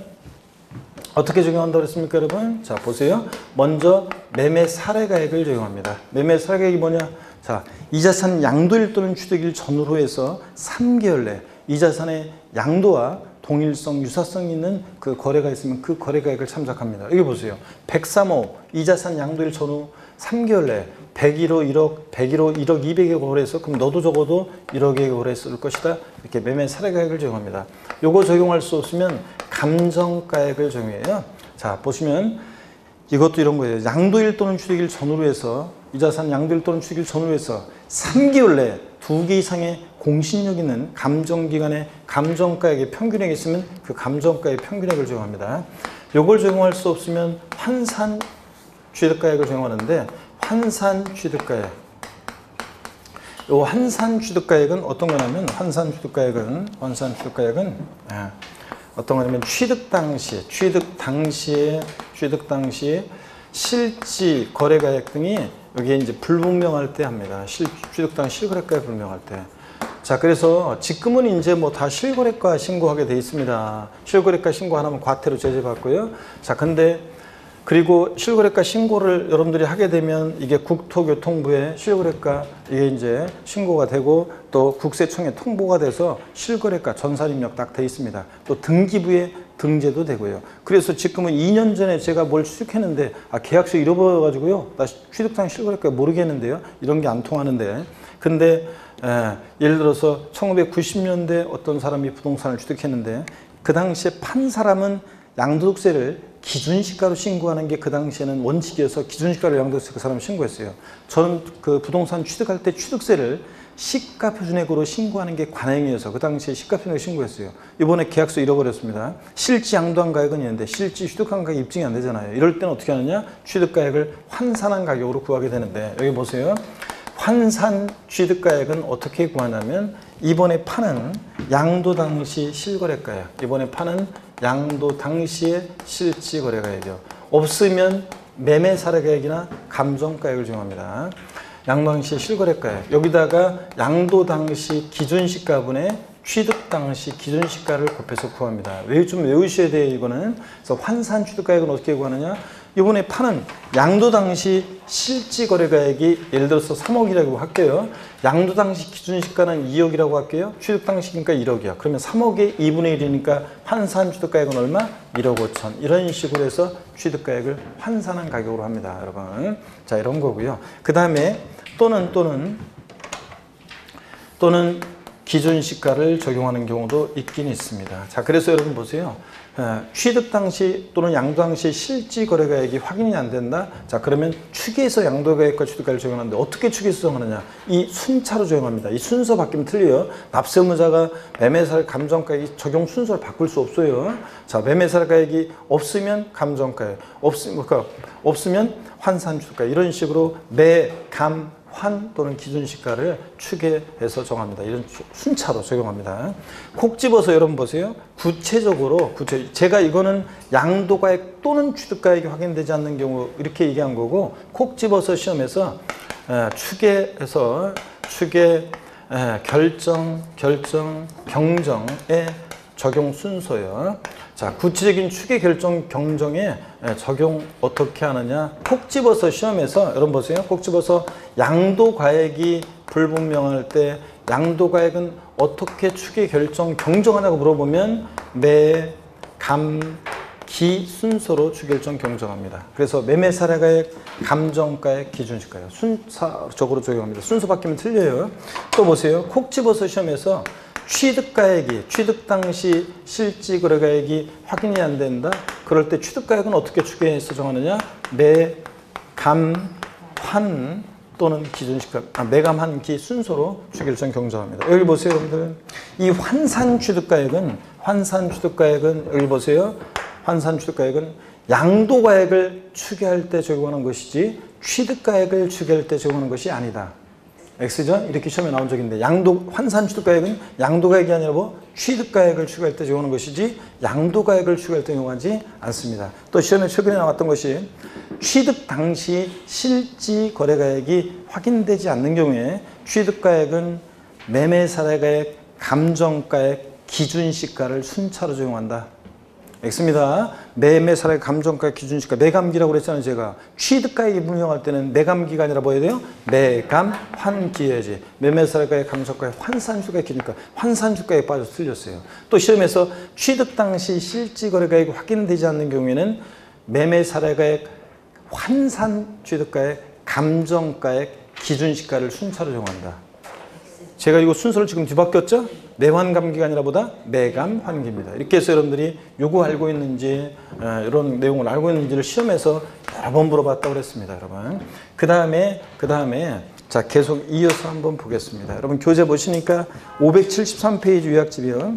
어떻게 적용한다고 그랬습니까, 여러분? 자, 보세요. 먼저 매매 사례가액을 적용합니다. 매매 사례가액이 뭐냐? 자, 이 자산 양도일 또는 취득일 전후로 해서 삼 개월 내 이 자산의 양도와 동일성, 유사성 있는 그 거래가 있으면 그 거래가액을 참작합니다. 여기 보세요. 백삼 호 이 자산 양도일 전후 삼 개월 내에 백일 호 일억, 백일 호 일억 이백에 거래해서 그럼 너도 적어도 일억에 거래했을 것이다. 이렇게 매매 사례가액을 적용합니다. 요거 적용할 수 없으면 감정가액을 적용해요. 자, 보시면 이것도 이런 거예요. 양도일 또는 취득일 전후로 해서 이 자산 양도일 또는 취득일 전후로 해서 삼 개월 내에 두 개 이상의 공신력 있는 감정기관의 감정가액의 평균액이 있으면 그 감정가액의 평균액을 적용합니다. 요걸 적용할 수 없으면 환산 취득가액을 적용하는데 환산 취득가액. 요 환산 취득가액은 어떤 거냐면 환산 취득가액은 환산 취득가액은 아, 어떤 거냐면 취득 당시 취득 당시에 취득 당시에 실지 거래가액 등이 여기에 이제 불분명할 때 합니다. 실, 취득당 실거래가에 불명할 때. 자, 그래서 지금은 이제 뭐 다 실거래가 신고하게 돼 있습니다. 실거래가 신고 안 하면 과태료 제재받고요. 자, 근데 그리고 실거래가 신고를 여러분들이 하게 되면 이게 국토교통부에 실거래가 이게 이제 신고가 되고 또 국세청에 통보가 돼서 실거래가 전산 입력 딱 돼 있습니다. 또 등기부에 등재도 되고요. 그래서 지금은 이 년 전에 제가 뭘 취득했는데 아 계약서 잃어버려가지고요. 나 취득상 실거래가 모르겠는데요. 이런 게 안 통하는데 근데 에, 예를 들어서 천구백구십 년대 어떤 사람이 부동산을 취득했는데 그 당시에 판 사람은 양도득세를 기준시가로 신고하는 게 그 당시에는 원칙이어서 기준시가로 양도세 그 사람 신고했어요. 저는 그 부동산 취득할 때 취득세를 시가표준액으로 신고하는 게 관행이어서 그 당시에 시가표준액 신고했어요. 이번에 계약서 잃어버렸습니다. 실지 양도한 가액은 있는데 실지 취득한 가액 입증이 안 되잖아요. 이럴 때는 어떻게 하느냐? 취득가액을 환산한 가격으로 구하게 되는데 여기 보세요. 환산 취득가액은 어떻게 구하냐면 이번에 파는 양도 당시 실거래가액, 이번에 파는 양도 당시의 실지 거래가액이요. 없으면 매매 사례가액이나 감정가액을 적용합니다. 양도 당시 실거래가액, 여기다가 양도 당시 기준시가분의 취득 당시 기준시가를 곱해서 구합니다. 외우 좀 외우셔야 돼요, 이거는. 그래서 환산 취득가액은 어떻게 구하느냐? 이번에 파는 양도 당시 실지 거래가액이 예를 들어서 삼억이라고 할게요. 양도 당시 기준시가는 이억이라고 할게요. 취득 당시니까 일억이야. 그러면 삼억의 이분의 일이니까 환산 취득가액은 얼마? 일억 오천. 이런 식으로 해서 취득가액을 환산한 가격으로 합니다, 여러분. 자, 이런 거고요. 그 다음에 또는 또는 또는 기준시가를 적용하는 경우도 있긴 있습니다. 자, 그래서 여러분 보세요. 취득 당시 또는 양도 당시 실지 거래가액이 확인이 안 된다. 자, 그러면 추계에서 양도가액과 취득가액을 적용하는데 어떻게 추계에서 적용하느냐? 이 순차로 적용합니다. 이 순서 바뀌면 틀려요. 납세의무자가 매매사례 감정가액이 적용 순서를 바꿀 수 없어요. 자, 매매사례가액이 없으면 감정가액, 없으면 그러니까 없으면 환산 취득가액 이런 식으로 매, 감, 환 또는 기준시가를 추계해서 정합니다. 이런 순차로 적용합니다. 콕 집어서 여러분 보세요. 구체적으로 구체 제가 이거는 양도가액 또는 취득가액이 확인되지 않는 경우 이렇게 얘기한 거고 콕 집어서 시험에서 에, 추계해서 추계 에, 결정 결정 경정의 적용 순서요. 자, 구체적인 추계 결정 경정에 적용 어떻게 하느냐? 콕 집어서 시험에서 여러분 보세요. 콕 집어서 양도가액이 불분명할 때 양도가액은 어떻게 추계 결정 경정하냐고 물어보면 매, 감, 기 순서로 추계 결정 경정합니다. 그래서 매매 사례가액, 감정가액, 기준시가요. 순서적으로 적용합니다. 순서 바뀌면 틀려요. 또 보세요. 콕 집어서 시험에서 취득가액이 취득 당시 실지 거래가액이 확인이 안 된다. 그럴 때 취득가액은 어떻게 추계해서 정하느냐? 매, 감, 환 또는 기준시가 아, 매감, 한, 기 순서로 추계일정 경정합니다. 여기 보세요, 여러분들. 이 환산 취득가액은 환산 취득가액은 여기 보세요. 환산 취득가액은 양도가액을 추계할 때 적용하는 것이지 취득가액을 추계할 때 적용하는 것이 아니다. X죠? 이렇게 시험에 나온 적인데 양도 환산 취득가액은 양도가액이 아니라 뭐 취득가액을 추가할 때 적용하는 것이지 양도가액을 추가할 때 적용하지 않습니다. 또 시험에 최근에 나왔던 것이 취득 당시 실지 거래가액이 확인되지 않는 경우에 취득가액은 매매사례가액, 감정가액, 기준시가를 순차로 적용한다. X입니다. 매매사례 감정가 기준시가 매감기라고 그랬잖아요. 제가 취득가액이 분명할 때는 매감기가 아니라 뭐 해야 돼요? 매감 환기해야지. 매매사례가액 감정가액 환산주가액 기준가 환산주가액 빠져서 틀렸어요. 또 시험에서 취득 당시 실지거래가액이 확인되지 않는 경우에는 매매사례가액 환산 취득가액 감정가액 기준시가를 순차로 적용한다. 제가 이거 순서를 지금 뒤바뀌었죠? 매환감기가 아니라 보다 매감 환기입니다. 이렇게 해서 여러분들이 요거 알고 있는지 이런 내용을 알고 있는지를 시험에서 여러 번 물어봤다고 그랬습니다, 여러분. 그 다음에 그 다음에 자 계속 이어서 한번 보겠습니다. 여러분 교재 보시니까 오백칠십삼 페이지 요약집이요.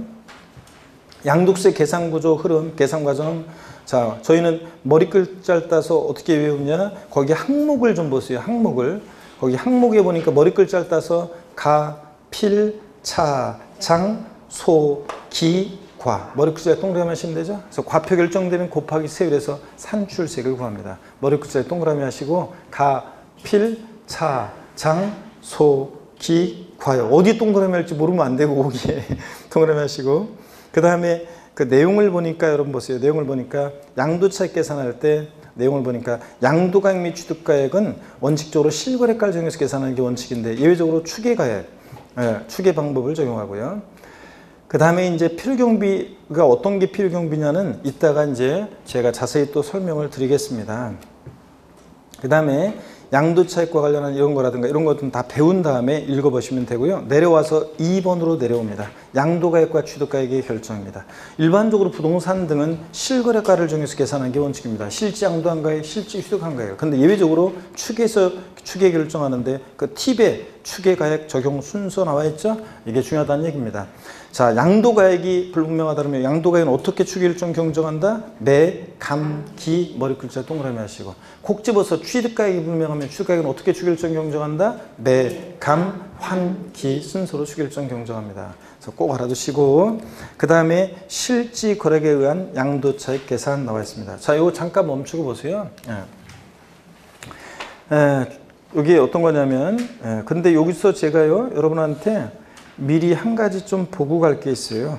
양도세 계산구조 흐름 계산과정. 자 저희는 머리 글자를 따서 어떻게 외우냐? 거기 항목을 좀 보세요. 항목을 거기 항목에 보니까 머리 글자를 따서 가 필, 차, 장, 소, 기, 과. 머리 글자에 동그라미 하시면 되죠? 그래서 과표 결정되면 곱하기 세율에서 산출세를 구합니다. 머리 글자에 동그라미 하시고 가, 필, 차, 장, 소, 기, 과요. 어디 동그라미 할지 모르면 안 되고 거기에 동그라미 하시고 그 다음에 그 내용을 보니까 여러분 보세요. 내용을 보니까 양도차익 계산할 때 내용을 보니까 양도가액 및 취득가액은 원칙적으로 실거래가를 적용해서 계산하는 게 원칙인데 예외적으로 추계가액, 예, 추계 방법을 적용하고요. 그 다음에 이제 필요경비가 어떤 게 필요경비냐는 이따가 이제 제가 자세히 또 설명을 드리겠습니다. 그 다음에 양도차익과 관련한 이런 거라든가 이런 것들은 다 배운 다음에 읽어보시면 되고요. 내려와서 이 번으로 내려옵니다. 양도가액과 취득가액의 결정입니다. 일반적으로 부동산 등은 실거래가를 정해서 계산하는 게 원칙입니다. 실제 양도한 가액, 실제 취득한 가액. 근데 예외적으로 추계에서 추계 결정하는데 그 팁에 추계가액 적용 순서 나와 있죠? 이게 중요하다는 얘기입니다. 자, 양도가액이 불분명하다 그러면 양도가액은 어떻게 추계일정 경정한다? 매, 감, 기, 머리 글자 동그라미 하시고 콕 집어서 취득가액이 불분명하면 취득가액은 어떻게 추계일정 경정한다? 매, 감, 환, 기 순서로 추계일정 경정합니다. 그래서 꼭 알아두시고 그 다음에 실지 거래액에 의한 양도차익 계산 나와 있습니다. 자, 이거 잠깐 멈추고 보세요. 예. 에, 여기 어떤 거냐면 에, 근데 여기서 제가요 여러분한테 미리 한 가지 좀 보고 갈 게 있어요.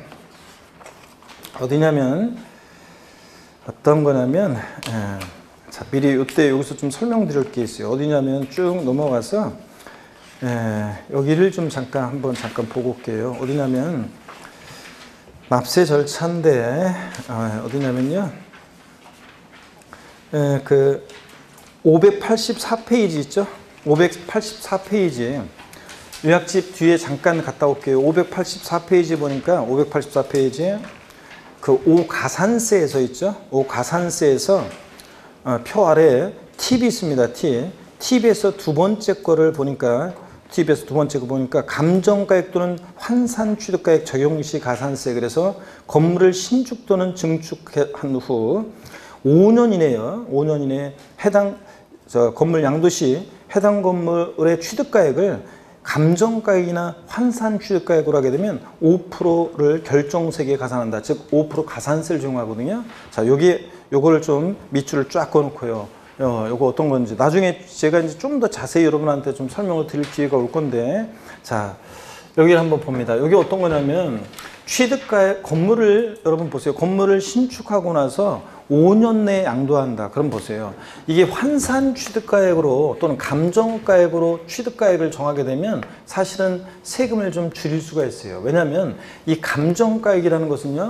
어디냐면 어떤 거냐면 에, 자 미리 이때 여기서 좀 설명드릴 게 있어요. 어디냐면 쭉 넘어가서 에, 여기를 좀 잠깐 한번 잠깐 보고 올게요. 어디냐면 납세 절차인데 어, 어디냐면요 에, 그 오백팔십사 페이지 있죠? 오백팔십사 페이지 요약집 뒤에 잠깐 갔다 올게요. 오백팔십사 페이지 보니까 오백팔십사 페이지 그 오가산세에서 있죠. 오가산세에서 어, 표 아래에 팁이 있습니다. 팁. 팁에서 두 번째 거를 보니까 팁에서 두 번째 거 보니까 감정가액 또는 환산 취득가액 적용 시 가산세. 그래서 건물을 신축 또는 증축한 후 오 년 이내요. 오 년 이내에 해당 저 건물 양도 시 해당 건물의 취득가액을 감정가액이나 환산 취득가액으로 하게 되면 오 퍼센트를 결정세계에 가산한다. 즉 오 퍼센트 가산세를 적용하거든요. 자, 여기 요거를 좀 밑줄을 쫙 그어놓고요. 어, 요거 어떤 건지 나중에 제가 이제 좀 더 자세히 여러분한테 좀 설명을 드릴 기회가 올 건데, 자, 여기를 한번 봅니다. 여기 어떤 거냐면 취득가액 건물을 여러분 보세요. 건물을 신축하고 나서 오 년 내에 양도한다. 그럼 보세요. 이게 환산 취득가액으로 또는 감정가액으로 취득가액을 정하게 되면 사실은 세금을 좀 줄일 수가 있어요. 왜냐하면 이 감정가액이라는 것은요.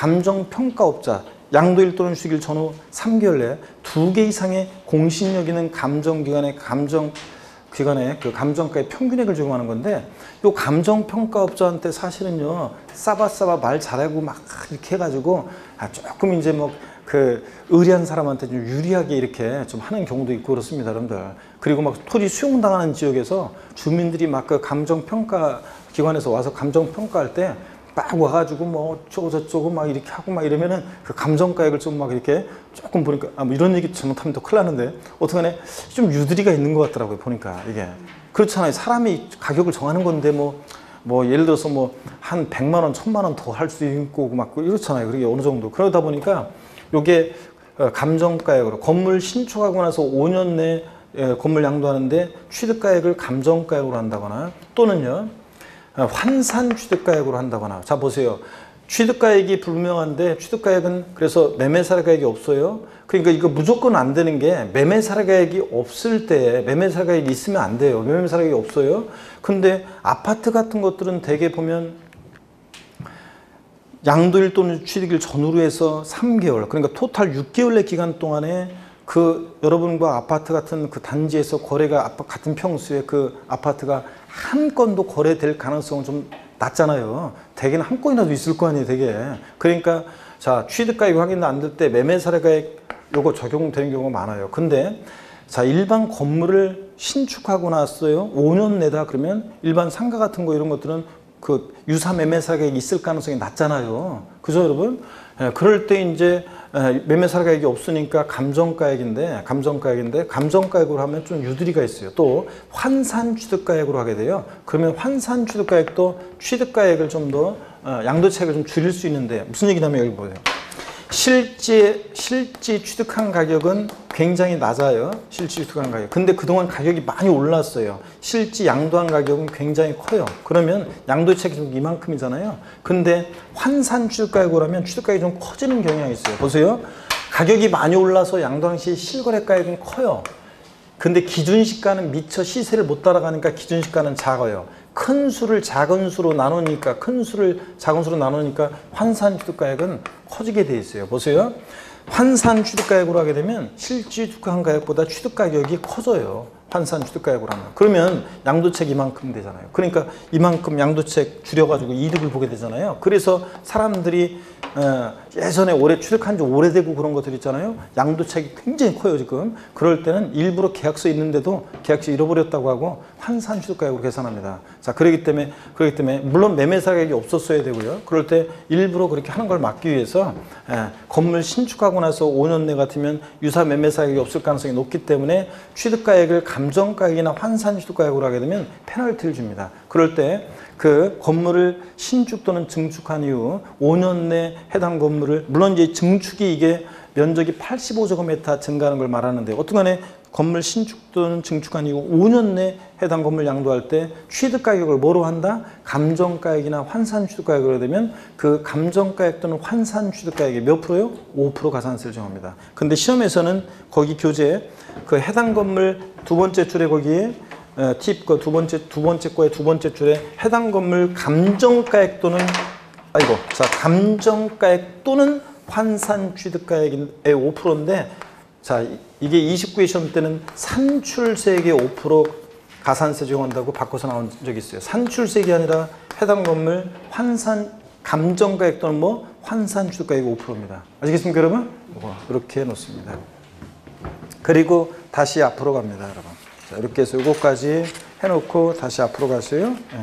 감정평가업자, 양도일 또는 취득일 전후 삼 개월 내에 두 개 이상의 공신력 있는 감정기관의 감정 기관의 그 감정가의 평균액을 적용하는 건데, 요 감정평가업자한테 사실은요 싸바싸바 말 잘하고 막 이렇게 해가지고 아 조금 이제 뭐 그 의리한 사람한테 좀 유리하게 이렇게 좀 하는 경우도 있고 그렇습니다, 여러분들. 그리고 막 토지 수용당하는 지역에서 주민들이 막 그 감정평가 기관에서 와서 감정평가할 때 막 와가지고 뭐 저거 저쩌고 막 이렇게 하고 막 이러면은 그 감정가액을 좀 막 이렇게 조금 보니까 아 뭐 이런 얘기 잘못하면 또 큰일 나는데 어떡하네 좀 유두리가 있는 것 같더라고요, 보니까. 이게 그렇잖아요. 사람이 가격을 정하는 건데 뭐 뭐 예를 들어서 뭐 한 백만 원, 천만 원 더 할 수 있고 막 이렇잖아요. 그게 어느 정도. 그러다 보니까 요게 감정가액으로 건물 신축하고 나서 오 년 내에 건물 양도하는데 취득가액을 감정가액으로 한다거나 또는요 환산 취득가액으로 한다거나. 자 보세요. 취득가액이 불분명한데 취득가액은 그래서 매매사례가액이 없어요. 그러니까 이거 무조건 안 되는 게 매매사례가액이 없을 때 매매사례가액이 있으면 안 돼요. 매매사례가액이 없어요. 근데 아파트 같은 것들은 대개 보면 양도일 또는 취득일 전후로 해서 삼 개월, 그러니까 토탈 육 개월의 기간 동안에 그 여러분과 아파트 같은 그 단지에서 거래가 같은 평수에 그 아파트가 한 건도 거래될 가능성은 좀 낮잖아요. 대개는 한 건이라도 있을 거 아니에요, 대개. 그러니까 자 취득가액이 확인 안 될 때 매매사례가액 요거 적용되는 경우가 많아요. 근데 자 일반 건물을 신축하고 났어요. 오 년 내다 그러면 일반 상가 같은 거 이런 것들은 그 유사 매매사례가액이 있을 가능성이 낮잖아요. 그죠, 여러분? 예, 그럴 때 이제 매매사례가액이 없으니까 감정가액인데, 감정가액인데 감정가액으로 하면 좀 유두리가 있어요. 또 환산 취득가액으로 하게 돼요. 그러면 환산 취득가액도 취득가액을 좀 더 양도차익을 좀 줄일 수 있는데 무슨 얘기냐면 여기 보세요. 실제 실제 취득한 가격은 굉장히 낮아요. 실제 취득한 가격. 근데 그동안 가격이 많이 올랐어요. 실제 양도한 가격은 굉장히 커요. 그러면 양도 책임이 이만큼이잖아요. 근데 환산 취득가액으로 하면 취득가액이 좀 커지는 경향이 있어요. 보세요. 가격이 많이 올라서 양도한 시 실거래가액은 커요. 근데 기준시가는 미처 시세를 못 따라가니까 기준시가는 작아요. 큰 수를 작은 수로 나누니까 큰 수를 작은 수로 나누니까 환산 취득가액은 커지게 돼 있어요. 보세요. 환산 취득가액으로 하게 되면 실제 취득한 가액보다 취득가격이 커져요. 환산 취득가액으로 하면. 그러면 양도책 이만큼 되잖아요. 그러니까 이만큼 양도책 줄여가지고 이득을 보게 되잖아요. 그래서 사람들이 어, 예전에 오래 취득한 지 오래되고 그런 것들 있잖아요. 양도책이 굉장히 커요 지금. 그럴 때는 일부러 계약서 있는데도 계약서 잃어버렸다고 하고 환산 취득가액으로 계산합니다. 자, 그렇기 때문에 그렇기 때문에 물론 매매사격이 없었어야 되고요. 그럴 때 일부러 그렇게 하는 걸 막기 위해서 예, 건물 신축하고 나서 오 년 내 같으면 유사 매매사격이 없을 가능성이 높기 때문에 취득가액을 감정가액이나 환산 취득가액으로 하게 되면 페널티를 줍니다. 그럴 때 그 건물을 신축 또는 증축한 이후 오 년 내 해당 건물을 물론 이제 증축이 이게 면적이 팔십오 제곱미터 증가하는 걸 말하는데 어떤 간에 건물 신축 또는 증축한 이후 오 년 내 해당 건물 양도할 때 취득가격을 뭐로 한다? 감정가액이나 환산 취득가액으로 되면 그 감정가액 또는 환산 취득가액이 몇 프로요? 오 퍼센트 가산세를 정합니다. 근데 시험에서는 거기 교재 그 해당 건물 두 번째 줄에 거기에 팁 그 두 번째 두 번째 거의 두 번째 줄에 해당 건물 감정가액 또는 아이고 자 감정가액 또는 환산 취득가액의 오 퍼센트인데 자 이게 이십구 회 시험 때는 산출세액의 오 퍼센트 가산세 적용한다고 바꿔서 나온 적이 있어요. 산출세액이 아니라 해당 건물 환산 감정가액 또는 뭐 환산 취득가액 오 퍼센트입니다. 아시겠습니까 여러분? 이렇게 놓습니다. 그리고 다시 앞으로 갑니다 여러분. 자, 이렇게 해서 이거까지 해놓고 다시 앞으로 가세요. 예.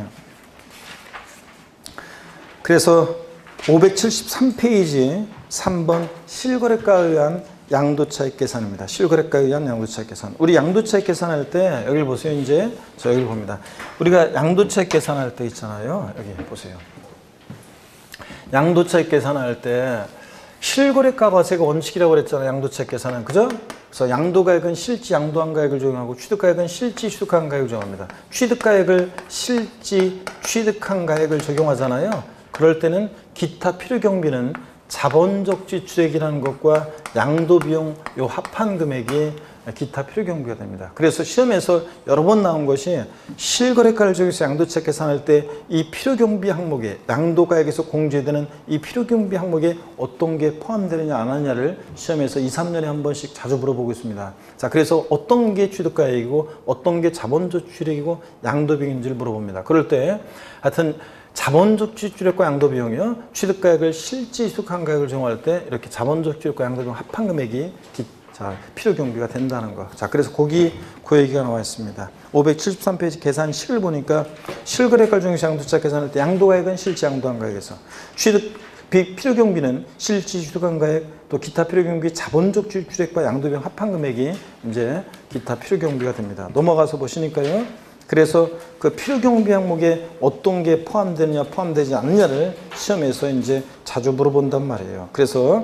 그래서 오백칠십삼 페이지 삼 번 실거래가에 의한 양도차익 계산입니다. 실거래가에 의한 양도차익 계산. 우리 양도차익 계산할 때 여기를 보세요. 이제 저 여기를 봅니다. 우리가 양도차익 계산할 때 있잖아요. 여기 보세요. 양도차익 계산할 때 실거래가 과세가 원칙이라고 그랬잖아요. 양도차익 계산은. 그죠? 그래서 양도가액은 실지 양도한 가액을 적용하고 취득가액은 실지 취득한 가액을 적용합니다. 취득가액을 실지 취득한 가액을 적용하잖아요. 그럴 때는 기타 필요경비는 자본적 지출액이라는 것과 양도비용 요 합한 금액이 기타 필요경비가 됩니다. 그래서 시험에서 여러 번 나온 것이 실거래가를 적용해서 양도차익 계산할 때 이 필요경비 항목에 양도가액에서 공제되는 이 필요경비 항목에 어떤 게 포함되느냐 안 하느냐를 시험에서 이, 삼 년에 한 번씩 자주 물어보고 있습니다. 자, 그래서 어떤 게 취득가액이고 어떤 게 자본적 지출액이고 양도비용인지를 물어봅니다. 그럴 때 하여튼 자본적 지출액과 양도비용이요. 취득가액을 실제 취득한 가액을 정할 때 이렇게 자본적 지출액과 양도비용 합한 금액이 자, 필요경비가 된다는 거. 자, 그래서 거기 그 얘기가 나와 있습니다. 오백칠십삼 페이지 계산 실을 보니까 실거래가를 적용해서 양도차익 계산할 때 양도가액은 실제 양도한 가액에서 취득 필요경비는 실제 취득한 가액 또 기타 필요경비 자본적 지출액과 양도비용 합한 금액이 이제 기타 필요경비가 됩니다. 넘어가서 보시니까요. 그래서 그 필요경비 항목에 어떤 게 포함되느냐 포함되지 않느냐를 시험에서 이제 자주 물어본단 말이에요. 그래서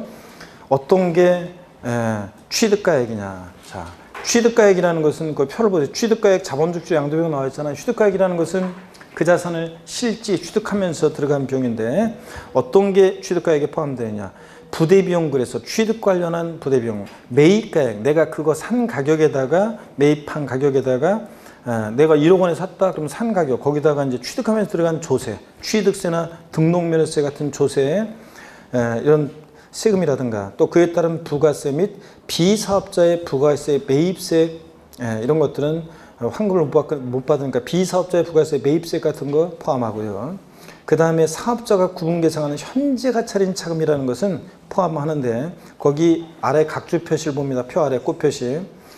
어떤 게 에, 취득가액이냐. 자, 취득가액이라는 것은 그 표를 보세요. 취득가액 자본적 지출 양도비용 나와 있잖아요. 취득가액이라는 것은 그 자산을 실제 취득하면서 들어간 비용인데 어떤 게 취득가액에 포함되느냐. 부대비용 그래서 취득 관련한 부대비용, 매입가액 내가 그거 산 가격에다가 매입한 가격에다가 에, 내가 일억 원에 샀다 그러면 산 가격 거기다가 이제 취득하면서 들어간 조세, 취득세나 등록면허세 같은 조세 에, 이런 세금이라든가 또 그에 따른 부가세 및 비사업자의 부가세, 매입세 예, 이런 것들은 환급을 못 받으니까 비사업자의 부가세, 매입세 같은 거 포함하고요. 그 다음에 사업자가 구분 계상하는 현재가 차린 차금이라는 것은 포함하는데 거기 아래 각주 표시를 봅니다. 표 아래 꽃표시.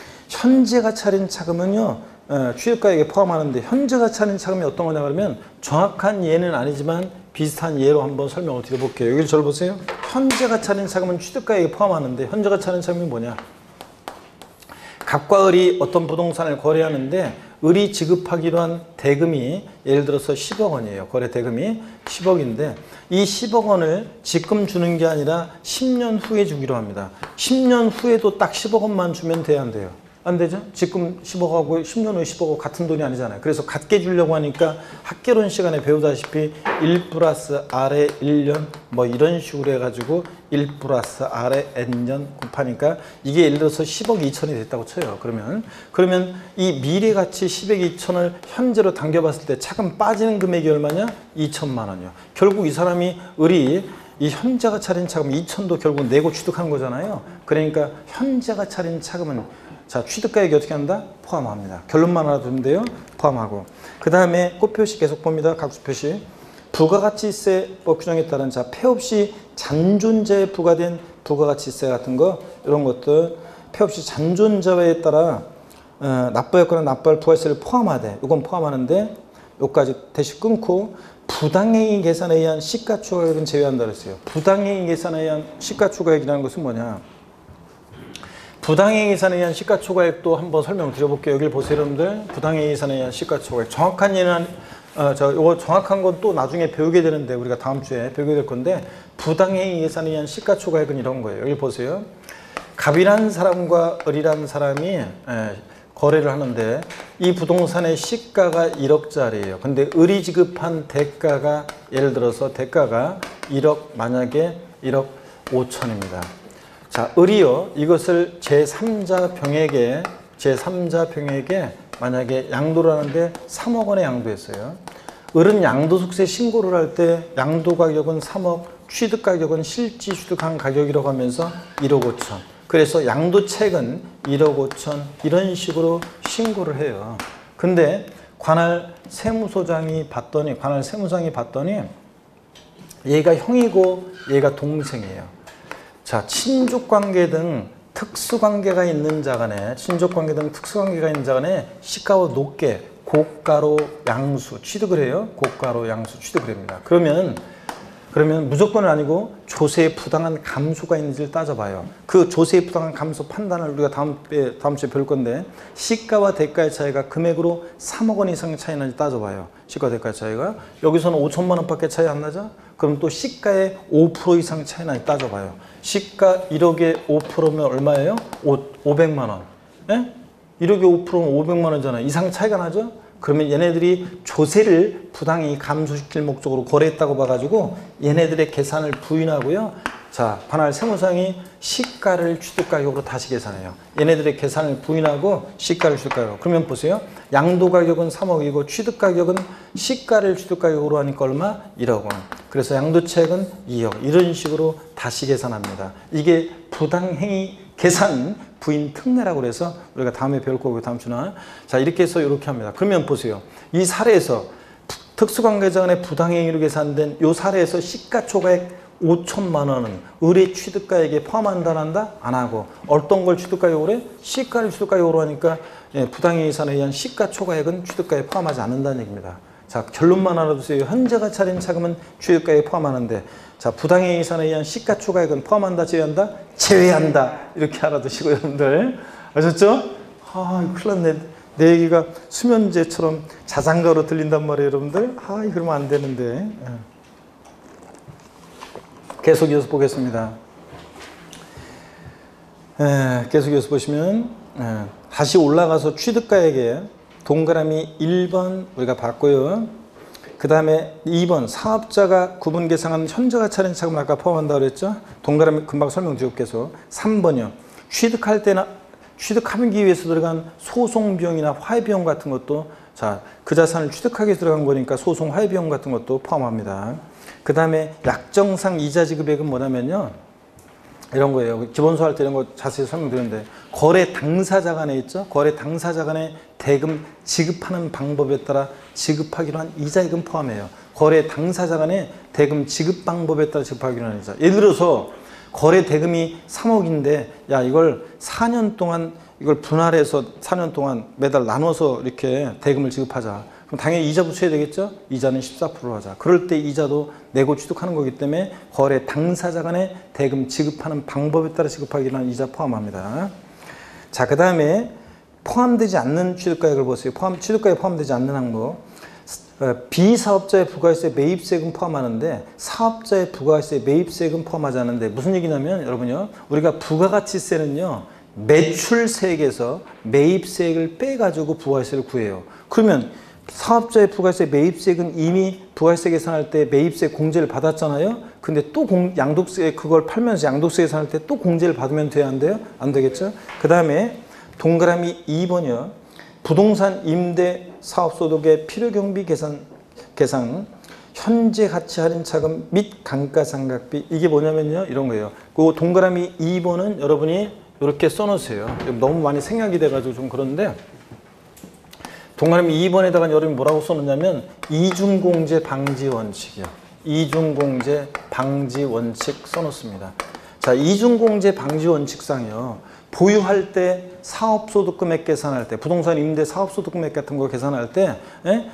현재가 차린 차금은요. 어, 취득가액에 포함하는데 현재가 차린 차금이 어떤 거냐 그러면 정확한 예는 아니지만 비슷한 예로 한번 설명을 드려볼게요. 여기를 절 보세요. 현재가 차린 차금은 취득가액에 포함하는데 현재가 차린 차금이 뭐냐? 갑과 을이 어떤 부동산을 거래하는데 을이 지급하기로 한 대금이 예를 들어서 십억 원이에요. 거래 대금이 십억인데 이 십억 원을 지금 주는 게 아니라 십 년 후에 주기로 합니다. 십 년 후에도 딱 십억 원만 주면 돼야 안 돼요? 안 되죠? 지금 십억하고 십 년 후에 십억하고 같은 돈이 아니잖아요. 그래서 같게 주려고 하니까 학개론 시간에 배우다시피 일 플러스 R에 일 년 뭐 이런 식으로 해가지고 일 플러스 R에 N년 곱하니까 이게 예를 들어서 십억 이천이 됐다고 쳐요. 그러면 그러면 이 미래가치 십억 이천을 현재로 당겨봤을 때 차근 빠지는 금액이 얼마냐? 이천만 원이요. 결국 이 사람이 을이 이 현재가 차린 차금 이천도 결국 내고 취득한 거잖아요. 그러니까 현재가 차린 차금은 자, 취득가액이 어떻게 한다? 포함합니다. 결론만 알아두면 돼요. 포함하고. 그 다음에 꽃표시 계속 봅니다. 각수표시. 부가가치세법 규정에 따른 자, 폐 없이 잔존자에 부과된 부가가치세 같은 거 이런 것들 폐 없이 잔존자에 따라 어, 납부했거나 납부할 부가세를 포함하되 이건 포함하는데 여기까지 대시 끊고 부당행위 계산에 의한 시가총액은 제외한다 그랬어요. 부당행위 계산에 의한 시가총액이라는 것은 뭐냐? 부당행위 계산에 의한 시가총액도 한번 설명드려볼게요. 여기를 보세요, 여러분들. 부당행위 계산에 의한 시가총액. 정확한 예는 어, 저 이거 정확한 건 또 나중에 배우게 되는데 우리가 다음 주에 배우게 될 건데 부당행위 계산에 의한 시가총액은 이런 거예요. 여기 보세요. 갑이라는 사람과 을이라는 사람이 에, 거래를 하는데 이 부동산의 시가가 일억짜리예요. 근데 을이 지급한 대가가 예를 들어서 대가가 일억 만약에 일억 오천입니다. 자, 을이요. 이것을 제삼자 병에게 제삼자 병에게 만약에 양도를 하는데 삼억 원에 양도했어요. 을은 양도속세 신고를 할 때 양도 가격은 삼억, 취득 가격은 실지 취득한 가격이라고 하면서 일억 오천. 그래서 양도책은 일억 오천 이런 식으로 신고를 해요. 근데 관할 세무소장이 봤더니 관할 세무장이 봤더니 얘가 형이고 얘가 동생이에요. 자, 친족관계 등 특수관계가 있는 자 간에 친족관계 등 특수관계가 있는 자 간에 시가와 높게 고가로 양수 취득을 해요. 고가로 양수 취득을 합니다. 그러면 그러면 무조건은 아니고 조세에 부당한 감소가 있는지를 따져봐요. 그 조세에 부당한 감소 판단을 우리가 다음, 다음 주에 배울 건데 시가와 대가의 차이가 금액으로 삼억 원 이상의 차이 나는지 따져봐요. 시가와 대가의 차이가. 여기서는 오천만 원밖에 차이 안 나죠? 그럼 또 시가의 오 퍼센트 이상 차이 나는지 따져봐요. 시가 일억에 오 퍼센트면 얼마예요? 오백만 원. 예? 일억에 오 퍼센트면 오백만 원이잖아요. 이상 차이가 나죠? 그러면 얘네들이 조세를 부당히 감소시킬 목적으로 거래했다고 봐가지고 얘네들의 계산을 부인하고요. 자, 관할 세무상이 시가를 취득가격으로 다시 계산해요. 얘네들의 계산을 부인하고 시가를 취득가격으로. 그러면 보세요. 양도가격은 삼억이고 취득가격은 시가를 취득가격으로 하니까 얼마? 일억 원. 그래서 양도책은 이억. 이런 식으로 다시 계산합니다. 이게 부당행위 계산 부인 특례라고 그래서 우리가 다음에 배울 거고 다음 주나 자 이렇게 해서 이렇게 합니다. 그러면 보세요. 이 사례에서 특수관계자 간의 부당행위로 계산된 이 사례에서 시가총액 오천만 원은 을의 취득가액에 포함한다 안 한다? 안 하고 어떤 걸 취득가격으로 해? 시가를 취득가격으로 하니까 예, 부당행위 계산에 의한 시가총액은 취득가에 포함하지 않는다는 얘기입니다. 자, 결론만 알아두세요. 현재가 차린 차금은 취득가에 포함하는데 자, 부당행위 계산에 의한 시가총액은 포함한다, 제외한다? 제외한다. 이렇게 알아두시고 여러분들 아셨죠? 아, 큰일 났네. 내 얘기가 수면제처럼 자장가로 들린단 말이에요, 여러분들. 아, 그러면 안 되는데. 계속 이어서 보겠습니다. 에, 계속 이어서 보시면 에, 다시 올라가서 취득가액에 동그라미 일 번 우리가 봤고요. 그 다음에 이 번 사업자가 구분 계상한 현저가 차린 차금을 아까 포함한다고 그랬죠. 동그라미 금방 설명드렸고 계속 삼 번이요. 취득할 때나 취득하기 위해서 들어간 소송 비용이나 화해 비용 같은 것도 자, 그 자산을 취득하기 위해서 들어간 거니까 소송 화해 비용 같은 것도 포함합니다. 그 다음에 약정상 이자 지급액은 뭐냐면요. 이런 거예요. 기본소 할 때 이런 거 자세히 설명드렸는데 거래 당사자 간에 있죠. 거래 당사자 간에 대금 지급하는 방법에 따라 지급하기로 한 이자액은 포함해요. 거래 당사자 간에 대금 지급 방법에 따라 지급하기로 한 이자. 예를 들어서 거래 대금이 삼억인데 야 이걸 사 년 동안 이걸 분할해서 사 년 동안 매달 나눠서 이렇게 대금을 지급하자. 그럼 당연히 이자 붙여야 되겠죠? 이자는 십사 퍼센트로 하자. 그럴 때 이자도 내고 취득하는 거기 때문에 거래 당사자 간에 대금 지급하는 방법에 따라 지급하기로 한 이자 포함합니다. 자, 그 다음에 포함되지 않는 취득가액을 보세요. 포함, 취득가액 포함되지 않는 항목. 어, 비사업자의 부가세에 매입세금 포함하는데 사업자의 부가세에 매입세금 포함하지 않는데 무슨 얘기냐면 여러분요. 우리가 부가가치세는요. 매출세액에서 매입세액을 빼가지고 부가세를 구해요. 그러면 사업자의 부가세 매입세액은 이미 부가세 계산할 때 매입세 공제를 받았잖아요. 근데 또 공, 양도세 그걸 팔면서 양도세 계산할 때 또 공제를 받으면 돼야 안 돼요? 안 되겠죠? 그 다음에 동그라미 이 번이요. 부동산 임대 사업소득의 필요경비 계산, 계산 현재 가치 할인 차금 및 감가상각비 이게 뭐냐면요. 이런 거예요. 그 동그라미 이 번은 여러분이 이렇게 써놓으세요. 너무 많이 생략이 돼가지고 좀 그런데 동그라미 이 번에다가 여러분이 뭐라고 써놓냐면 이중공제 방지 원칙이요. 이중공제 방지 원칙 써놓습니다. 자, 이중공제 방지 원칙상이요. 보유할 때 사업소득 금액 계산할 때 부동산 임대 사업소득 금액 같은 거 계산할 때 예?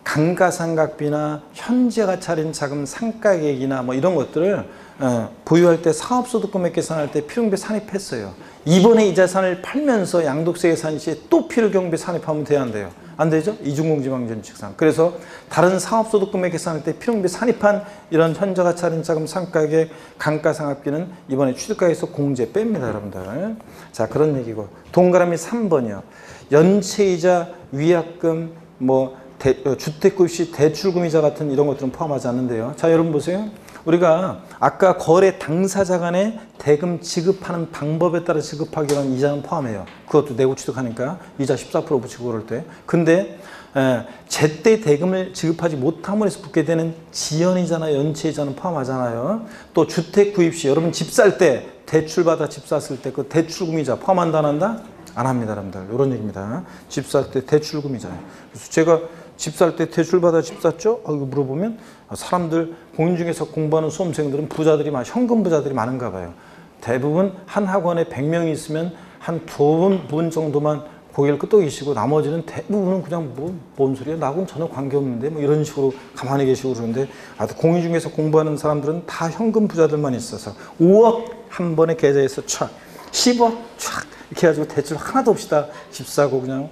감가상각비나 현재 가치 할인 차금 상가액이나 뭐 이런 것들을 예, 보유할 때 사업소득 금액 계산할 때 필요경비 산입했어요. 이번에 이 자산을 팔면서 양도세 계산 시에 또 필요경비 산입하면 돼야 안 돼요? 안 되죠? 이중공제 방지 원칙상. 그래서 다른 사업소득 금액 계산할 때 필요경비 산입한 이런 현재 가치 할인 차금 상가액 감가상각비는 이번에 취득가액에서 공제 뺍니다, 여러분들. 자, 그런 얘기고. 동그라미 삼 번이요. 연체이자 위약금 뭐 대, 주택구입 시 대출금이자 같은 이런 것들은 포함하지 않는데요. 자, 여러분 보세요. 우리가 아까 거래 당사자 간에 대금 지급하는 방법에 따라 지급하기로 한 이자는 포함해요. 그것도 내고 취득하니까 이자 십사 퍼센트 붙이고 그럴 때. 근데 에, 제때 대금을 지급하지 못함으로 해서 붙게 되는 지연이자나 연체이자는 포함하잖아요. 또 주택 구입 시 여러분 집 살 때 대출받아 집 샀을 때 그 대출금이자 포함한다 안 한다? 안 합니다, 여러분들. 이런 얘기입니다. 집 살 때 대출금이자. 그래서 제가 집 살 때 대출받아 집 샀죠? 아, 이거 물어보면 사람들 공인중개사 공부하는 수험생들은 부자들이 많, 현금 부자들이 많은가 봐요. 대부분 한 학원에 백 명이 있으면 한 두 분 정도만 고개를 끄덕이시고 나머지는 대부분은 그냥 뭐 뭔 소리야? 나하고는 전혀 관계없는데 뭐 이런 식으로 가만히 계시고 그러는데 아, 공인중개사 공부하는 사람들은 다 현금 부자들만 있어서 오억 한 번에 계좌에서 촥 십억 촥 이렇게 해가지고 대출 하나도 없이 다 집 사고 그냥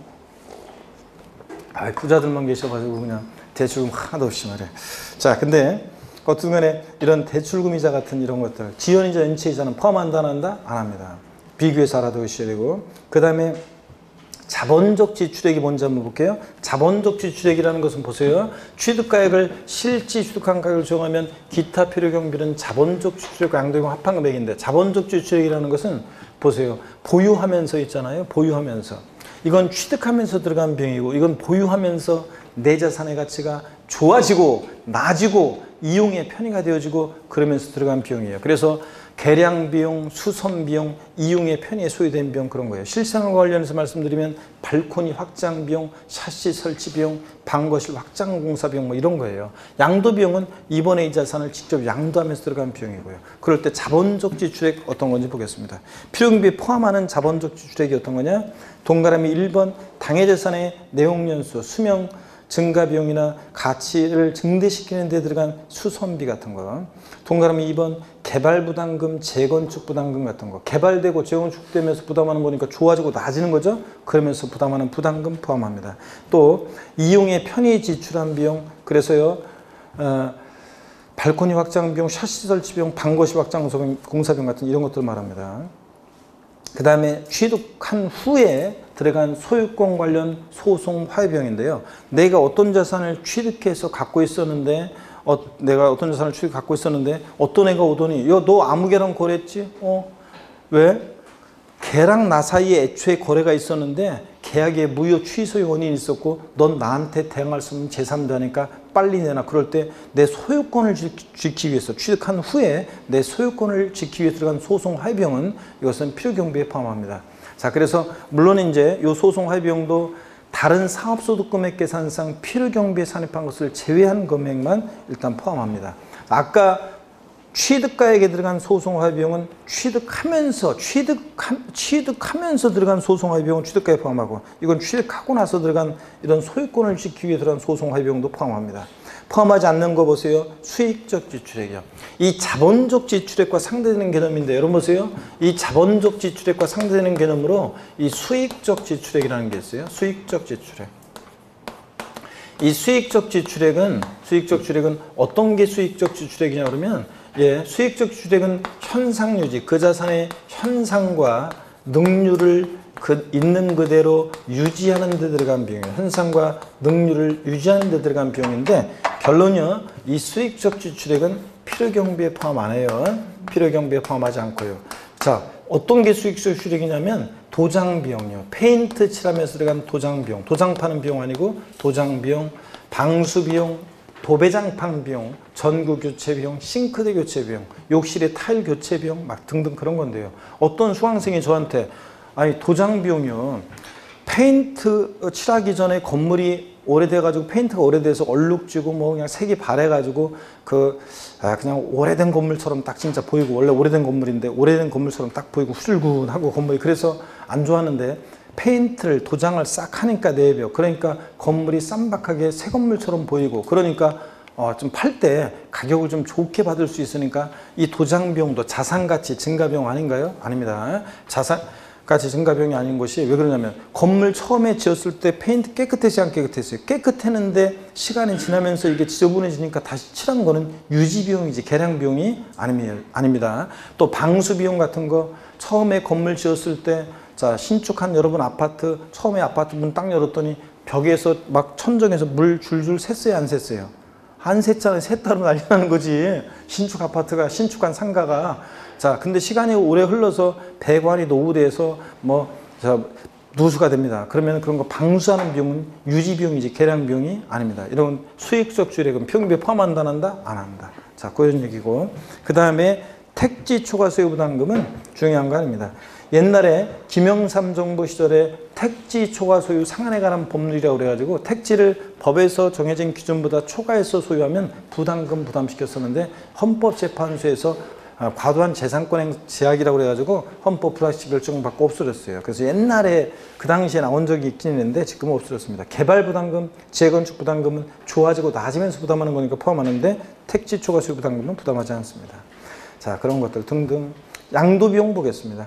아, 부자들만 계셔가지고 그냥 대출금 하나도 없이 말이야. 자, 근데 어떤 간에 이런 대출금이자 같은 이런 것들 지연이자 연체이자는 포함한다 안 한다? 안 합니다. 비교해서 알아두셔야 되고 그 다음에 자본적 지출액이 뭔지 한번 볼게요. 자본적 지출액이라는 것은 보세요. 취득가액을 실제 취득한 가격을 정하면 기타 필요경비는 자본적 지출액과 양도금 합한 금액인데 자본적 지출액이라는 것은 보세요. 보유하면서 있잖아요. 보유하면서. 이건 취득하면서 들어간 비용이고 이건 보유하면서 내 자산의 가치가 좋아지고 나아지고 이용의 편의가 되어지고 그러면서 들어간 비용이에요. 그래서 개량 비용, 수선 비용, 이용의 편의에 소요된 비용 그런 거예요. 실생활과 관련해서 말씀드리면 발코니 확장 비용, 샤시 설치 비용, 방거실 확장 공사 비용 뭐 이런 거예요. 양도 비용은 이번에 이 자산을 직접 양도하면서 들어간 비용이고요. 그럴 때 자본적 지출액 어떤 건지 보겠습니다. 필요경비에 포함하는 자본적 지출액이 어떤 거냐? 동그라미 일 번 당해자산의 내용연수, 수명 증가 비용이나 가치를 증대시키는 데 들어간 수선비 같은 거. 동그라미 이 번 개발부담금, 재건축 부담금 같은 거. 개발되고 재건축되면서 부담하는 거니까 좋아지고 나아지는 거죠. 그러면서 부담하는 부담금 포함합니다. 또 이용의 편의 지출한 비용. 그래서요. 어, 발코니 확장 비용, 샤시 설치 비용, 방거시 확장 공사 비용 같은 이런 것들 말합니다. 그 다음에 취득한 후에 들어간 소유권 관련 소송 화해 비용인데요. 내가 어떤 자산을 취득해서 갖고 있었는데 어, 내가 어떤 자산을 취득 갖고 있었는데 어떤 애가 오더니 야, 너 아무 개랑 거래했지? 어? 왜? 걔랑 나 사이에 애초에 거래가 있었는데 계약에 무효 취소의 원인이 있었고 넌 나한테 대항할 수 없는 제삼자 하니까 빨리 내놔. 그럴 때 내 소유권을 지키기 위해서 취득한 후에 내 소유권을 지키기 위해 들어간 소송 화해 비용은 이것은 필요경비에 포함합니다. 자, 그래서 물론 이제 이 소송 화해 비용도 다른 사업소득 금액 계산상 필요경비에 산입한 것을 제외한 금액만 일단 포함합니다. 아까 취득가액에 들어간 소송화 비용은 취득하면서 취득하, 취득하면서 들어간 소송화 비용은 취득가에 포함하고, 이건 취득하고 나서 들어간 이런 소유권을 지키기 위해 들어간 소송화 비용도 포함합니다. 포함하지 않는 거 보세요. 수익적 지출액이요. 이 자본적 지출액과 상대되는 개념인데, 여러분 보세요. 이 자본적 지출액과 상대되는 개념으로 이 수익적 지출액이라는 게 있어요. 수익적 지출액. 이 수익적 지출액은 수익적 지출액은 어떤 게 수익적 지출액이냐 그러면, 예, 수익적 지출액은 현상 유지, 그 자산의 현상과 능률을 그 있는 그대로 유지하는 데 들어간 비용이에요. 현상과 능률을 유지하는 데 들어간 비용인데, 결론이요. 이 수익적 지출액은 필요경비에 포함 안 해요. 필요경비에 포함하지 않고요. 자, 어떤 게 수익적 지출액이냐면 도장 비용이요. 페인트 칠하면서 들어간 도장 비용. 도장 파는 비용 아니고 도장 비용, 방수 비용, 도배장판 비용, 전구 교체 비용, 싱크대 교체 비용, 욕실의 타일 교체 비용 막 등등 그런 건데요. 어떤 수강생이 저한테 아니 도장 비용이요. 페인트 칠하기 전에 건물이 오래돼가지고 페인트가 오래돼서 얼룩지고 뭐 그냥 색이 바래가지고 그 아 그냥 오래된 건물처럼 딱 진짜 보이고, 원래 오래된 건물인데 오래된 건물처럼 딱 보이고 후줄근하고 건물이, 그래서 안 좋아하는데 페인트를 도장을 싹 하니까 내벽, 그러니까 건물이 쌈박하게 새 건물처럼 보이고, 그러니까 어 좀 팔 때 가격을 좀 좋게 받을 수 있으니까 이 도장 비용도 자산가치 증가 비용 아닌가요? 아닙니다. 자산 가치 증가 비용이 아닌 것이 왜 그러냐면, 건물 처음에 지었을 때 페인트 깨끗했지 안 깨끗했어요? 깨끗했는데 시간이 지나면서 이게 지저분해지니까 다시 칠한 거는 유지 비용이지 개량 비용이 아닙니다. 또 방수 비용 같은 거, 처음에 건물 지었을 때 자 신축한 여러분 아파트 처음에 아파트 문 딱 열었더니 벽에서 막 천정에서 물 줄줄 샜어요, 안 샜어요? 안 샜잖아요. 샜다로 난리 나는 거지. 신축 아파트가, 신축한 상가가. 자, 근데 시간이 오래 흘러서 배관이 노후돼서 뭐 저 누수가 됩니다. 그러면 그런 거 방수하는 비용은 유지 비용이지 개량 비용이 아닙니다. 이런 수익적 지출액은 평균비에 포함한다 안 한다? 안 한다. 자, 그런 얘기고, 그 다음에 택지 초과 소유 부담금은 중요한 거 아닙니다. 옛날에 김영삼 정부 시절에 택지 초과 소유 상한에 관한 법률이라고 그래가지고 택지를 법에서 정해진 기준보다 초과해서 소유하면 부담금 부담시켰었는데, 헌법재판소에서 과도한 재산권행 제약이라고 그래가지고 헌법 불합치 결정 받고 없어졌어요. 그래서 옛날에 그 당시에 나온 적이 있긴 있는데 지금은 없어졌습니다. 개발 부담금, 재건축 부담금은 좋아지고 나아지면서 부담하는 거니까 포함하는데, 택지 초과 소유 부담금은 부담하지 않습니다. 자, 그런 것들 등등. 양도 비용 보겠습니다.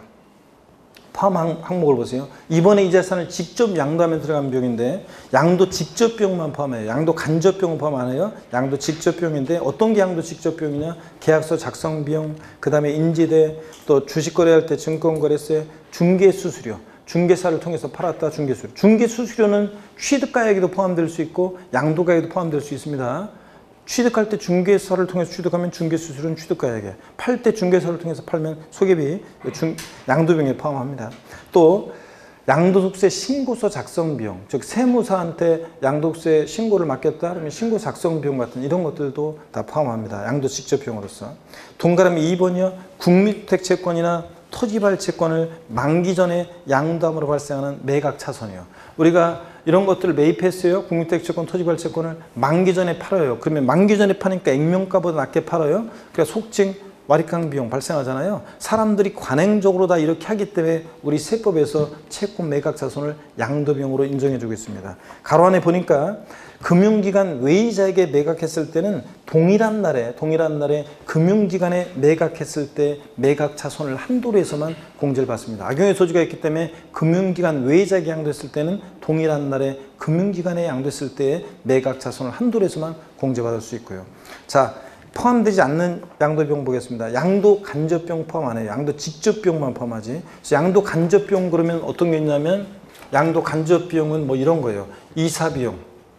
포함 항목을 보세요. 이번에 이 자산을 직접 양도하면 들어간 비용인데, 양도 직접 비용만 포함해요. 양도 간접 비용은 포함 안 해요. 양도 직접 비용인데, 어떤 게 양도 직접 비용이냐? 계약서 작성 비용, 그 다음에 인지대, 또 주식 거래할 때 증권거래세, 중개수수료, 중개사를 통해서 팔았다 중개수수료. 중개수수료는 취득가액에도 포함될 수 있고 양도가액에도 포함될 수 있습니다. 취득할 때 중개사를 통해서 취득하면 중개수수료는 취득가액에, 팔 때 중개사를 통해서 팔면 소개비, 중, 양도비용에 포함합니다. 또 양도소득세 신고서 작성 비용, 즉 세무사한테 양도세 신고를 맡겼다 그러면 신고 작성 비용 같은 이런 것들도 다 포함합니다. 양도 직접 비용으로서. 동그라미 이 번이요. 국민주택 채권이나 토지발 채권을 만기 전에 양도함으로 발생하는 매각 차손이요. 우리가 이런 것들을 매입했어요. 국민주택 채권, 토지발 채권을 만기 전에 팔아요. 그러면 만기 전에 파니까 액면가보다 낮게 팔아요. 그래서 속칭 와리강 비용 발생하잖아요. 사람들이 관행적으로 다 이렇게 하기 때문에 우리 세법에서 채권 매각 차손을 양도비용으로 인정해주고 있습니다. 가로 안에 보니까 금융기관 외이자에게 매각했을 때는 동일한 날에 동일한 날에 금융기관에 매각했을 때 매각 차손을 한도로 해서만 공제를 받습니다. 악용의 소지가 있기 때문에 금융기관 외이자에게 양도했을 때는 동일한 날에 금융기관에 양도했을 때 매각 차손을 한도로 해서만 공제받을 수 있고요. 자, 포함되지 않는 양도비용 보겠습니다. 양도 간접비용 포함 안 해요. 양도 직접비용만 포함하지. 그래서 양도 간접비용 그러면 어떤 게 있냐면, 양도 간접비용은 뭐 이런 거예요. 이사비용.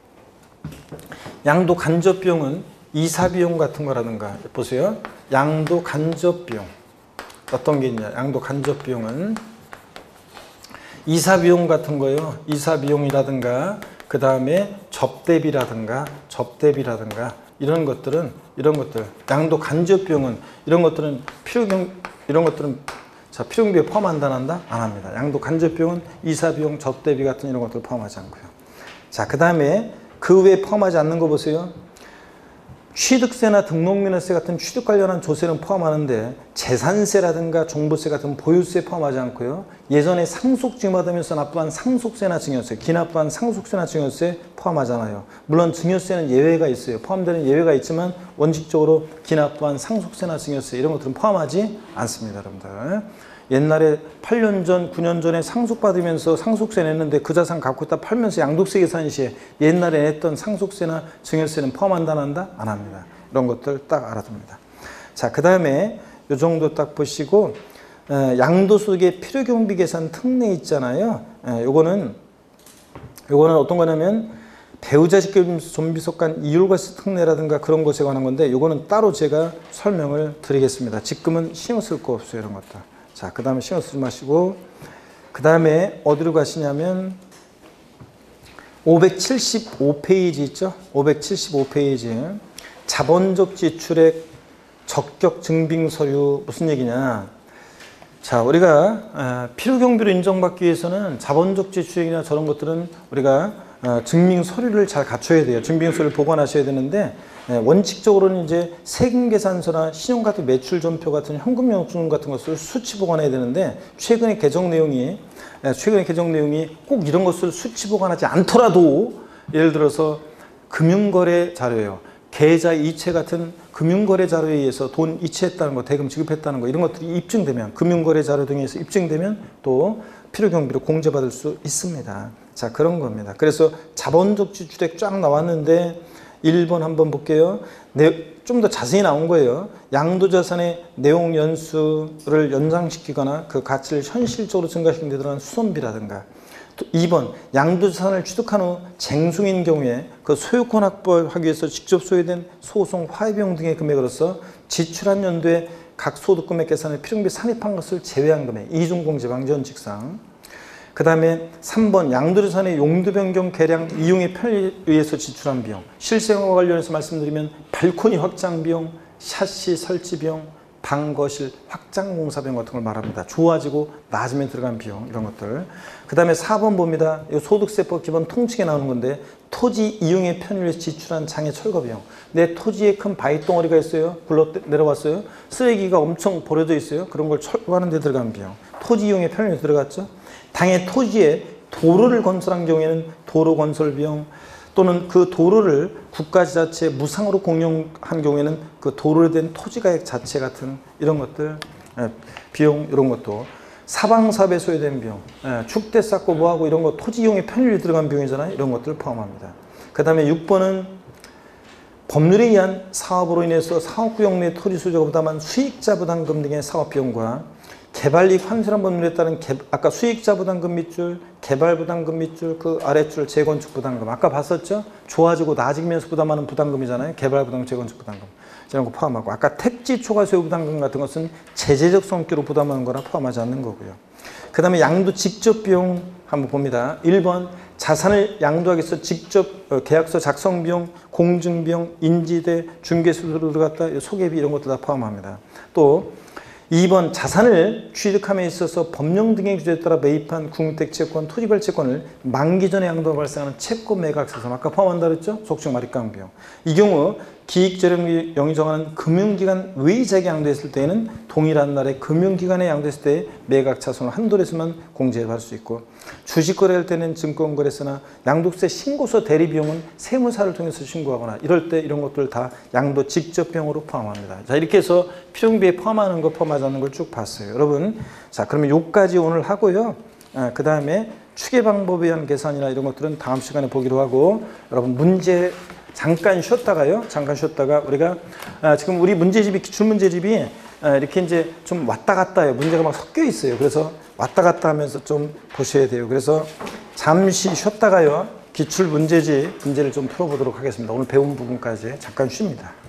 양도 간접비용은 이사비용 같은 거라든가, 보세요. 양도 간접비용. 어떤 게 있냐. 양도 간접비용은 이사비용 같은 거예요. 이사비용이라든가, 그 다음에 접대비라든가, 접대비라든가, 이런 것들은, 이런 것들, 양도 간접 비용은, 이런 것들은 필요경, 이런 것들은 자, 필요경비에 포함한다, 안 한다? 안 합니다. 양도 간접 비용은 이사비용, 접대비 같은 이런 것들을 포함하지 않고요. 자, 그 다음에 그 외에 포함하지 않는 거 보세요. 취득세나 등록면허세 같은 취득 관련한 조세는 포함하는데 재산세라든가 종부세 같은 보유세 포함하지 않고요. 예전에 상속증 받으면서 납부한 상속세나 증여세, 기납부한 상속세나 증여세 포함하잖아요. 물론 증여세는 예외가 있어요. 포함되는 예외가 있지만 원칙적으로 기납부한 상속세나 증여세 이런 것들은 포함하지 않습니다. 여러분들. 옛날에 팔 년 전, 구 년 전에 상속받으면서 상속세 냈는데 그 자산 갖고 있다 팔면서 양도세 계산 시에 옛날에 냈던 상속세나 증여세는 포함한다 안 한다? 안 합니다. 이런 것들 딱 알아둡니다. 자, 그 다음에 요 정도 딱 보시고 에, 양도소득의 필요경비 계산 특례 있잖아요. 에, 요거는 요거는 어떤 거냐면 배우자 직결 존비속간 이율과세 특례라든가 그런 것에 관한 건데 요거는 따로 제가 설명을 드리겠습니다. 지금은 신경 쓸 거 없어요. 이런 것들. 자, 그 다음에 신경 쓰지 마시고 그 다음에 어디로 가시냐면 오백칠십오 페이지 있죠? 오백칠십오 페이지 자본적 지출액 적격 증빙 서류 무슨 얘기냐? 자, 우리가 필요경비로 인정받기 위해서는 자본적 지출액이나 저런 것들은 우리가 증빙 서류를 잘 갖춰야 돼요. 증빙 서류를 보관하셔야 되는데 원칙적으로는 이제 세금계산서나 신용카드 매출전표 같은 현금영수증 같은 것을 수치 보관해야 되는데 최근의 개정 내용이 최근의 개정 내용이 꼭 이런 것을 수치 보관하지 않더라도 예를 들어서 금융거래 자료예요. 계좌 이체 같은 금융거래 자료에 의해서 돈 이체했다는 거, 대금 지급했다는 거 이런 것들이 입증되면 금융거래 자료 등에서 입증되면 또 필요경비로 공제받을 수 있습니다. 자, 그런 겁니다. 그래서 자본적 지출액 쫙 나왔는데 일 번 한번 볼게요. 좀 더 자세히 나온 거예요. 양도자산의 내용 연수를 연장시키거나 그 가치를 현실적으로 증가시키는 데 들어간 수선비라든가 이 번 양도자산을 취득한 후 쟁송인 경우에 그 소유권 확보하기 위해서 직접 소유된 소송, 화해비용 등의 금액으로서 지출한 연도에 각 소득금액 계산에 필요경비 산입한 것을 제외한 금액 이중공제 방지 원칙상 그 다음에 삼 번 양도자산의 용도 변경 개량 이용의 편의에 의해서 지출한 비용 실생활과 관련해서 말씀드리면 발코니 확장 비용, 샤시 설치 비용, 방, 거실, 확장 공사 비용 같은 걸 말합니다. 좋아지고 낮으면 들어간 비용 이런 것들. 그 다음에 사 번 봅니다. 이 소득세법 기본 통칭에 나오는 건데 토지 이용의 편의를 위해서 지출한 장애 철거 비용. 내 토지에 큰 바위 덩어리가 있어요. 굴러 내려왔어요. 쓰레기가 엄청 버려져 있어요. 그런 걸 철거하는 데 들어간 비용. 토지 이용의 편의에 들어갔죠. 당의 토지에 도로를 건설한 경우에는 도로 건설 비용 또는 그 도로를 국가지자체에 무상으로 공용한 경우에는 그 도로에 대한 토지가액 자체 같은 이런 것들 비용 이런 것도 사방사업에 소요된 비용 축대 쌓고 뭐하고 이런 거 토지 이용의 편의에 들어간 비용이잖아요. 이런 것들을 포함합니다. 그 다음에 육 번은 법률에 의한 사업으로 인해서 사업구역 내 토지 소유자가 부담한 수익자 부담금 등의 사업비용과 개발이익 환수란 법률에 따른 개, 아까 수익자 부담금 밑줄, 개발 부담금 밑줄, 그 아래줄 재건축 부담금 아까 봤었죠? 좋아지고 나아지면서 부담하는 부담금이잖아요. 개발 부담금, 재건축 부담금 이런 거 포함하고 아까 택지 초과 소요 부담금 같은 것은 제재적 성격으로 부담하는 거나 포함하지 않는 거고요. 그 다음에 양도 직접 비용 한번 봅니다. 일 번 자산을 양도하기 위해서 직접 계약서 작성 비용, 공증 비용, 인지대, 중개수수로 들어갔다 소개비 이런 것도 다 포함합니다. 또 이 번 자산을 취득함에 있어서 법령 등의 규제에 따라 매입한 국민택 채권, 토지별 채권을 만기 전에 양도가 발생하는 채권 매각세선 아까 포함한다 그랬죠? 속칭 마리깡 비용. 이 경우 기익재량령이 정하는 금융기관 외의자에게 양도했을 때에는 동일한 날에 금융기관에 양도했을 때 매각차손을 한도에서만 공제받을 수 있고 주식거래할 때는 증권거래세나 양도세 신고서 대리비용은 세무사를 통해서 신고하거나 이럴 때 이런 것들 다 양도 직접 비용으로 포함합니다. 자, 이렇게 해서 필요경비에 포함하는 거 포함하지 않는 걸 쭉 봤어요. 여러분, 자 그러면 요까지 오늘 하고요. 아, 그 다음에 추계 방법에 의한 계산이나 이런 것들은 다음 시간에 보기로 하고 여러분 문제 잠깐 쉬었다가요. 잠깐 쉬었다가 우리가 아, 지금 우리 문제집이 기출문제집이 아, 이렇게 이제 좀 왔다 갔다 해요. 문제가 막 섞여 있어요. 그래서 왔다 갔다 하면서 좀 보셔야 돼요. 그래서 잠시 쉬었다가요. 기출문제집 문제를 좀 풀어보도록 하겠습니다. 오늘 배운 부분까지 잠깐 쉽니다.